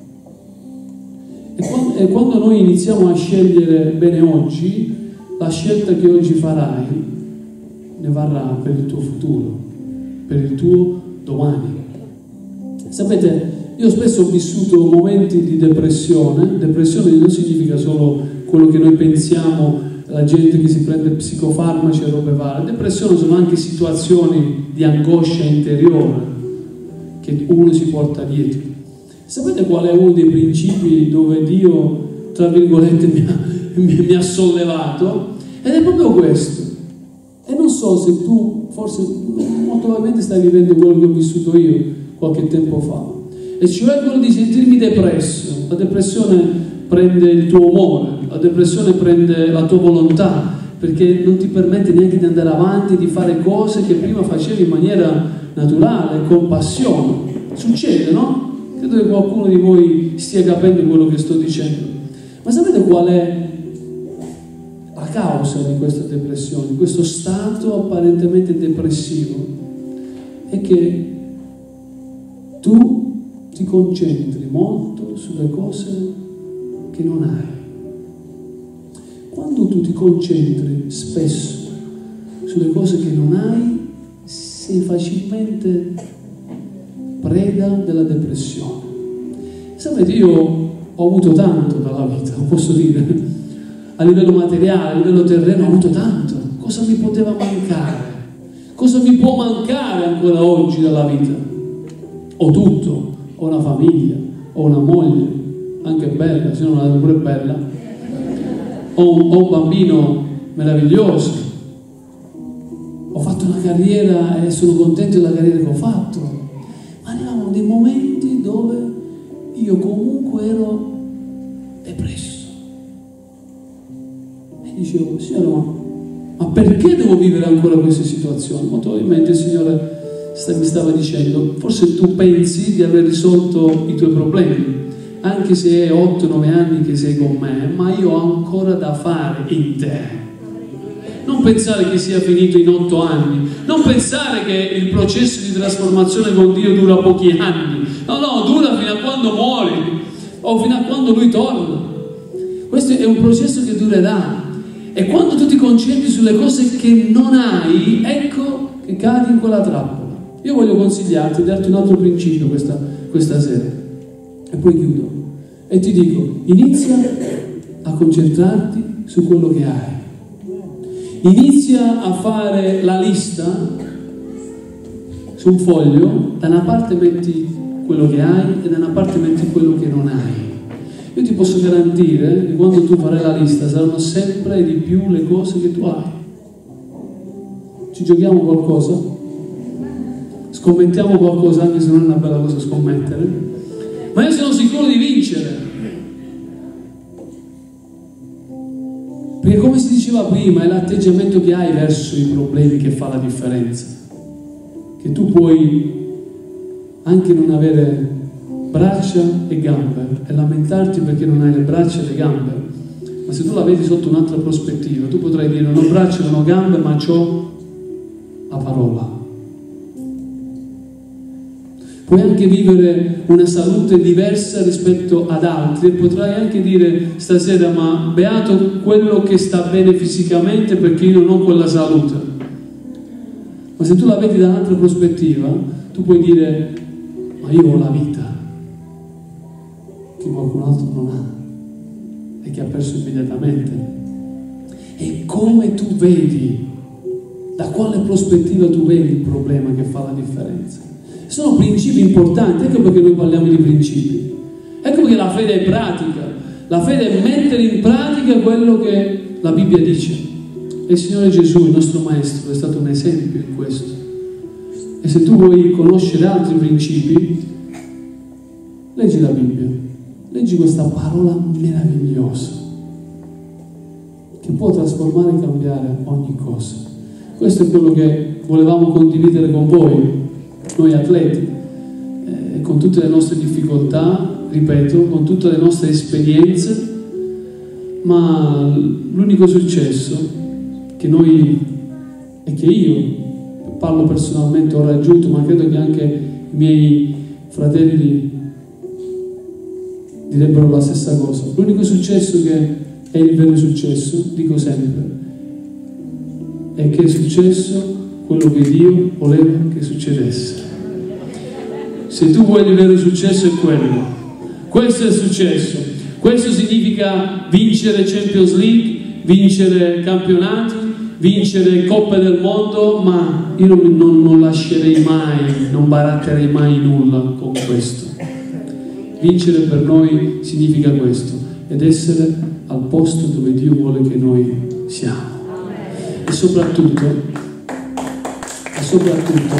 E quando, e quando noi iniziamo a scegliere bene oggi, la scelta che oggi farai ne varrà per il tuo futuro, per il tuo domani. Sapete, io spesso ho vissuto momenti di depressione. Depressione non significa solo quello che noi pensiamo, la gente che si prende psicofarmaci e robe varie. Depressione sono anche situazioni di angoscia interiore che uno si porta dietro. Sapete qual è uno dei principi dove Dio, tra virgolette, mi ha, mi ha sollevato? Ed è proprio questo. E non so se tu, forse, molto probabilmente stai vivendo quello che ho vissuto io qualche tempo fa. E cioè quello di sentirmi depresso. La depressione prende il tuo umore, la depressione prende la tua volontà, perché non ti permette neanche di andare avanti, di fare cose che prima facevi in maniera naturale, con passione. Succede, no? Credo che qualcuno di voi stia capendo quello che sto dicendo. Ma sapete qual è la causa di questa depressione, di questo stato apparentemente depressivo? È che tu ti concentri molto sulle cose che non hai. Quando tu ti concentri spesso sulle cose che non hai, sei facilmente preda della depressione. Sapete, io ho avuto tanto dalla vita, lo posso dire, a livello materiale, a livello terreno ho avuto tanto. Cosa mi poteva mancare? Cosa mi può mancare ancora oggi dalla vita? Ho tutto, ho una famiglia, ho una moglie, anche bella, se non è pure bella, ho un, ho un bambino meraviglioso, ho fatto una carriera e sono contento della carriera che ho fatto. Arrivavano dei momenti dove io comunque ero depresso e Dicevo, Signore, ma, ma perché devo vivere ancora queste situazioni? Molto probabilmente il Signore mi stava dicendo, forse tu pensi di aver risolto i tuoi problemi, anche se è otto nove anni che sei con me, ma io ho ancora da fare in te. Non pensare che sia finito in otto anni, non pensare che il processo di trasformazione con Dio dura pochi anni, no, no, dura fino a quando muori o fino a quando Lui torna. Questo è un processo che durerà, e quando tu ti concentri sulle cose che non hai, ecco che cadi in quella trappola. Io voglio consigliarti, darti un altro principio questa, questa sera, e poi chiudo, e ti dico, inizia a concentrarti su quello che hai. Inizia a fare la lista su un foglio, da una parte metti quello che hai e da una parte metti quello che non hai. Io ti posso garantire che quando tu farai la lista saranno sempre di più le cose che tu hai. Ci giochiamo qualcosa? Scommettiamo qualcosa, anche se non è una bella cosa scommettere, ma io sono sicuro di vincere. Perché come si diceva prima, è l'atteggiamento che hai verso i problemi che fa la differenza. Che tu puoi anche non avere braccia e gambe e lamentarti perché non hai le braccia e le gambe, ma se tu la vedi sotto un'altra prospettiva, tu potrai dire non ho braccia, non ho gambe, ma ho la parola. Puoi anche vivere una salute diversa rispetto ad altri e potrai anche dire stasera, ma beato quello che sta bene fisicamente perché io non ho quella salute. Ma se tu la vedi da un'altra prospettiva, tu puoi dire, ma io ho la vita che qualcun altro non ha e che ha perso immediatamente. E come tu vedi, da quale prospettiva tu vedi il problema che fa la differenza? Sono principi importanti, ecco perché noi parliamo di principi. Ecco perché la fede è pratica. La fede è mettere in pratica quello che la Bibbia dice. E il Signore Gesù, il nostro Maestro, è stato un esempio in questo. E se tu vuoi conoscere altri principi, leggi la Bibbia. Leggi questa parola meravigliosa che può trasformare e cambiare ogni cosa. Questo è quello che volevamo condividere con voi, noi atleti, eh, con tutte le nostre difficoltà, ripeto, con tutte le nostre esperienze, ma l'unico successo che noi e che io parlo personalmente ho raggiunto, ma credo che anche i miei fratelli direbbero la stessa cosa, l'unico successo che è il vero successo, dico sempre, è che è successo quello che Dio voleva che succedesse. Se tu vuoi il vero successo è quello, questo è il successo. Questo significa vincere Champions League, vincere campionati, vincere Coppe del Mondo, ma io non, non, non lascerei mai, non baratterei mai nulla con questo. Vincere per noi significa questo, ed essere al posto dove Dio vuole che noi siamo. E soprattutto, e soprattutto,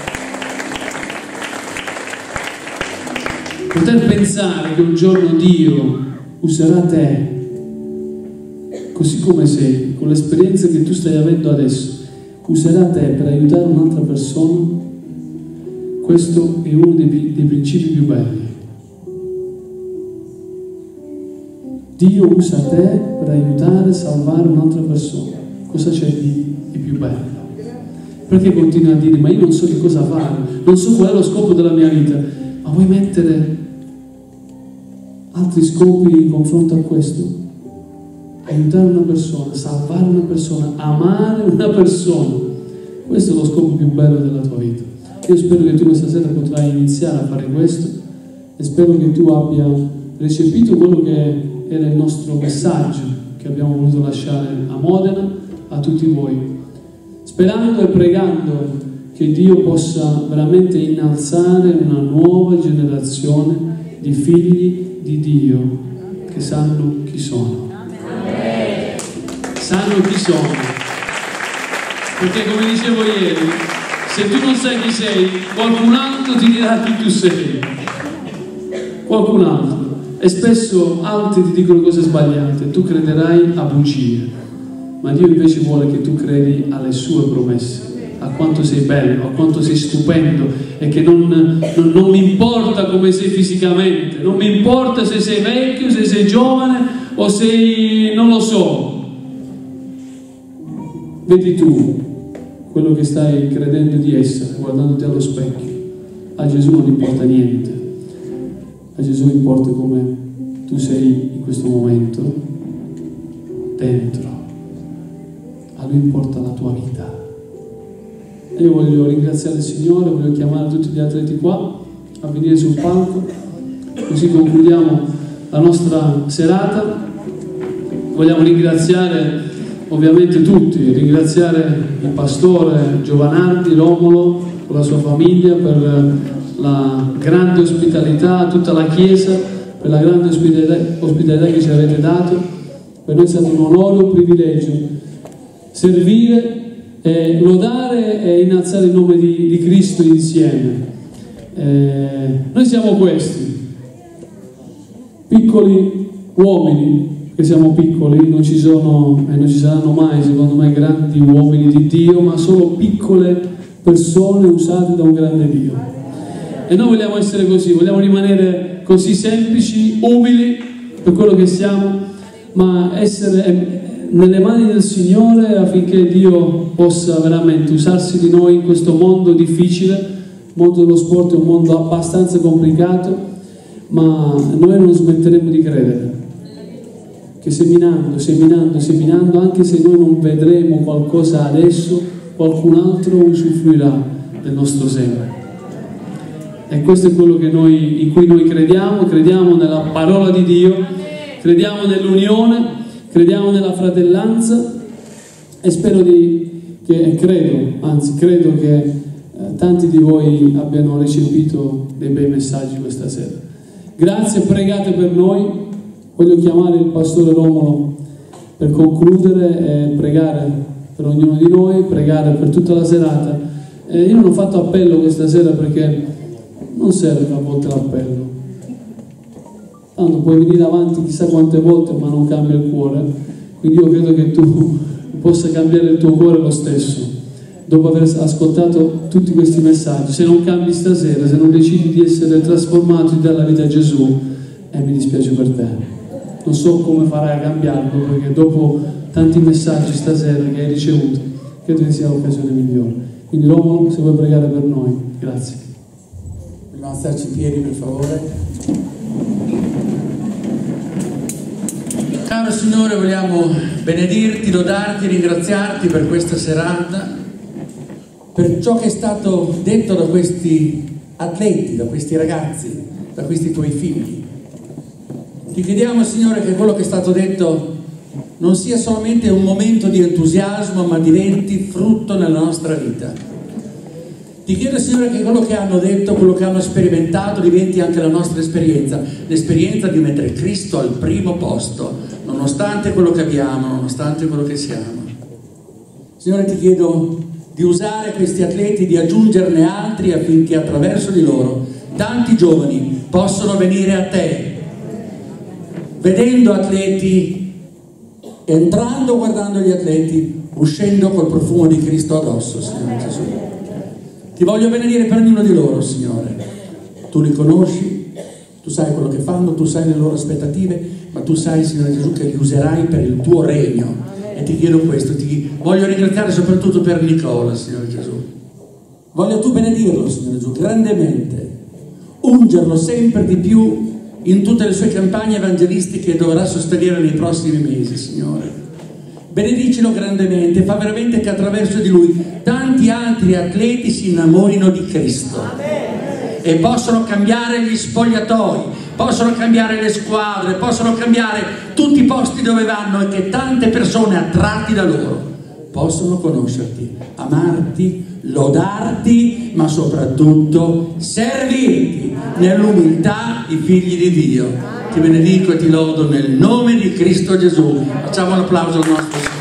poter pensare che un giorno Dio userà te così come sei, con l'esperienza che tu stai avendo adesso, userà te per aiutare un'altra persona, questo è uno dei, dei principi più belli. Dio usa te per aiutare, salvare un'altra persona. Cosa c'è di, di più bello? Perché continui a dire, ma io non so che cosa fare, non so qual è lo scopo della mia vita, ma vuoi mettere altri scopi in confronto a questo? Aiutare una persona, salvare una persona, amare una persona. Questo è lo scopo più bello della tua vita. Io spero che tu questa sera potrai iniziare a fare questo e spero che tu abbia recepito quello che era il nostro messaggio che abbiamo voluto lasciare a Modena a tutti voi, sperando e pregando che Dio possa veramente innalzare una nuova generazione di figli di Dio che sanno chi sono. Sanno chi sono, perché come dicevo ieri, se tu non sai chi sei, qualcun altro ti dirà chi tu sei, qualcun altro, e spesso altri ti dicono cose sbagliate, tu crederai a bugie, ma Dio invece vuole che tu credi alle sue promesse, a quanto sei bello, a quanto sei stupendo e che non, non, non mi importa come sei fisicamente, non mi importa se sei vecchio, se sei giovane o sei, non lo so. Vedi tu quello che stai credendo di essere, guardandoti allo specchio. A Gesù non importa niente, a Gesù importa come tu sei in questo momento, dentro. A Lui importa la tua vita. E io voglio ringraziare il Signore, voglio chiamare tutti gli atleti qua a venire sul palco, così concludiamo la nostra serata. Vogliamo ringraziare ovviamente tutti, ringraziare il pastore Giovanardi Romolo con la sua famiglia per la grande ospitalità, tutta la Chiesa per la grande ospitalità, ospitalità che ci avete dato. Per noi è stato un onore, un privilegio servire, e lodare e innalzare il nome di, di Cristo insieme. Eh, noi siamo questi, piccoli uomini, che siamo piccoli, non ci sono e non ci saranno mai, secondo me, grandi uomini di Dio, ma solo piccole persone usate da un grande Dio. E noi vogliamo essere così, vogliamo rimanere così semplici, umili per quello che siamo, ma essere nelle mani del Signore affinché Dio possa veramente usarsi di noi in questo mondo difficile. Il mondo dello sport è un mondo abbastanza complicato, ma noi non smetteremo di credere che seminando, seminando, seminando, anche se noi non vedremo qualcosa adesso, qualcun altro usufruirà del nostro seme. E questo è quello che noi, in cui noi crediamo, crediamo nella parola di Dio, crediamo nell'unione, crediamo nella fratellanza e spero di, che, credo, anzi credo che eh, tanti di voi abbiano recepito dei bei messaggi questa sera. Grazie, pregate per noi. Voglio chiamare il pastore Romolo per concludere e pregare per ognuno di noi, pregare per tutta la serata. Eh, io non ho fatto appello questa sera perché non serve a volte l'appello. Tanto puoi venire avanti chissà quante volte, ma non cambia il cuore. Quindi io credo che tu possa cambiare il tuo cuore lo stesso, dopo aver ascoltato tutti questi messaggi. Se non cambi stasera, se non decidi di essere trasformato e dare la vita a Gesù, eh, mi dispiace per te. Non so come farai a cambiarlo, perché dopo tanti messaggi stasera che hai ricevuto, credo che sia l'occasione migliore. Quindi Romolo, se vuoi pregare per noi, grazie. Vogliamo alzarci in piedi, per favore. Caro Signore, vogliamo benedirti, lodarti, ringraziarti per questa serata, per ciò che è stato detto da questi atleti, da questi ragazzi, da questi tuoi figli. Ti chiediamo, Signore, che quello che è stato detto non sia solamente un momento di entusiasmo, ma diventi frutto nella nostra vita. Ti chiedo, Signore, che quello che hanno detto, quello che hanno sperimentato, diventi anche la nostra esperienza, l'esperienza di mettere Cristo al primo posto, nonostante quello che abbiamo, nonostante quello che siamo. Signore, ti chiedo di usare questi atleti, di aggiungerne altri affinché attraverso di loro tanti giovani possano venire a te, vedendo atleti, entrando guardando gli atleti, uscendo col profumo di Cristo addosso, Signore Gesù. Ti voglio benedire per ognuno di loro, Signore. Tu li conosci, tu sai quello che fanno, tu sai le loro aspettative, ma tu sai, Signore Gesù, che li userai per il tuo regno. E ti chiedo questo, ti voglio ringraziare soprattutto per Nicola, Signore Gesù. Voglio tu benedirlo, Signore Gesù, grandemente, ungerlo sempre di più in tutte le sue campagne evangelistiche che dovrà sostenere nei prossimi mesi, Signore. Benedicilo grandemente, fa veramente che attraverso di lui tanti altri atleti si innamorino di Cristo e possono cambiare gli spogliatoi, possono cambiare le squadre, possono cambiare tutti i posti dove vanno e che tante persone attratti da loro possono conoscerti, amarti, lodarti, ma soprattutto servirti nell'umiltà di figli di Dio. Ti benedico e ti lodo nel nome di Cristo Gesù. Facciamo un applauso al nostro Signore.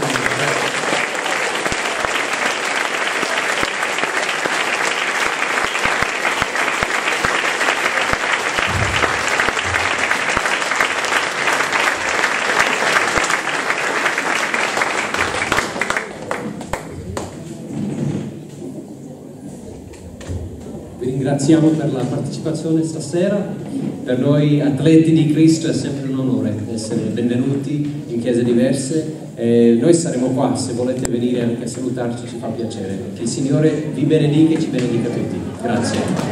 Vi ringraziamo per la partecipazione stasera. Per noi atleti di Cristo è sempre un onore essere benvenuti in chiese diverse. E noi saremo qua, se volete venire anche a salutarci ci fa piacere. Che il Signore vi benedica e ci benedica tutti. Grazie.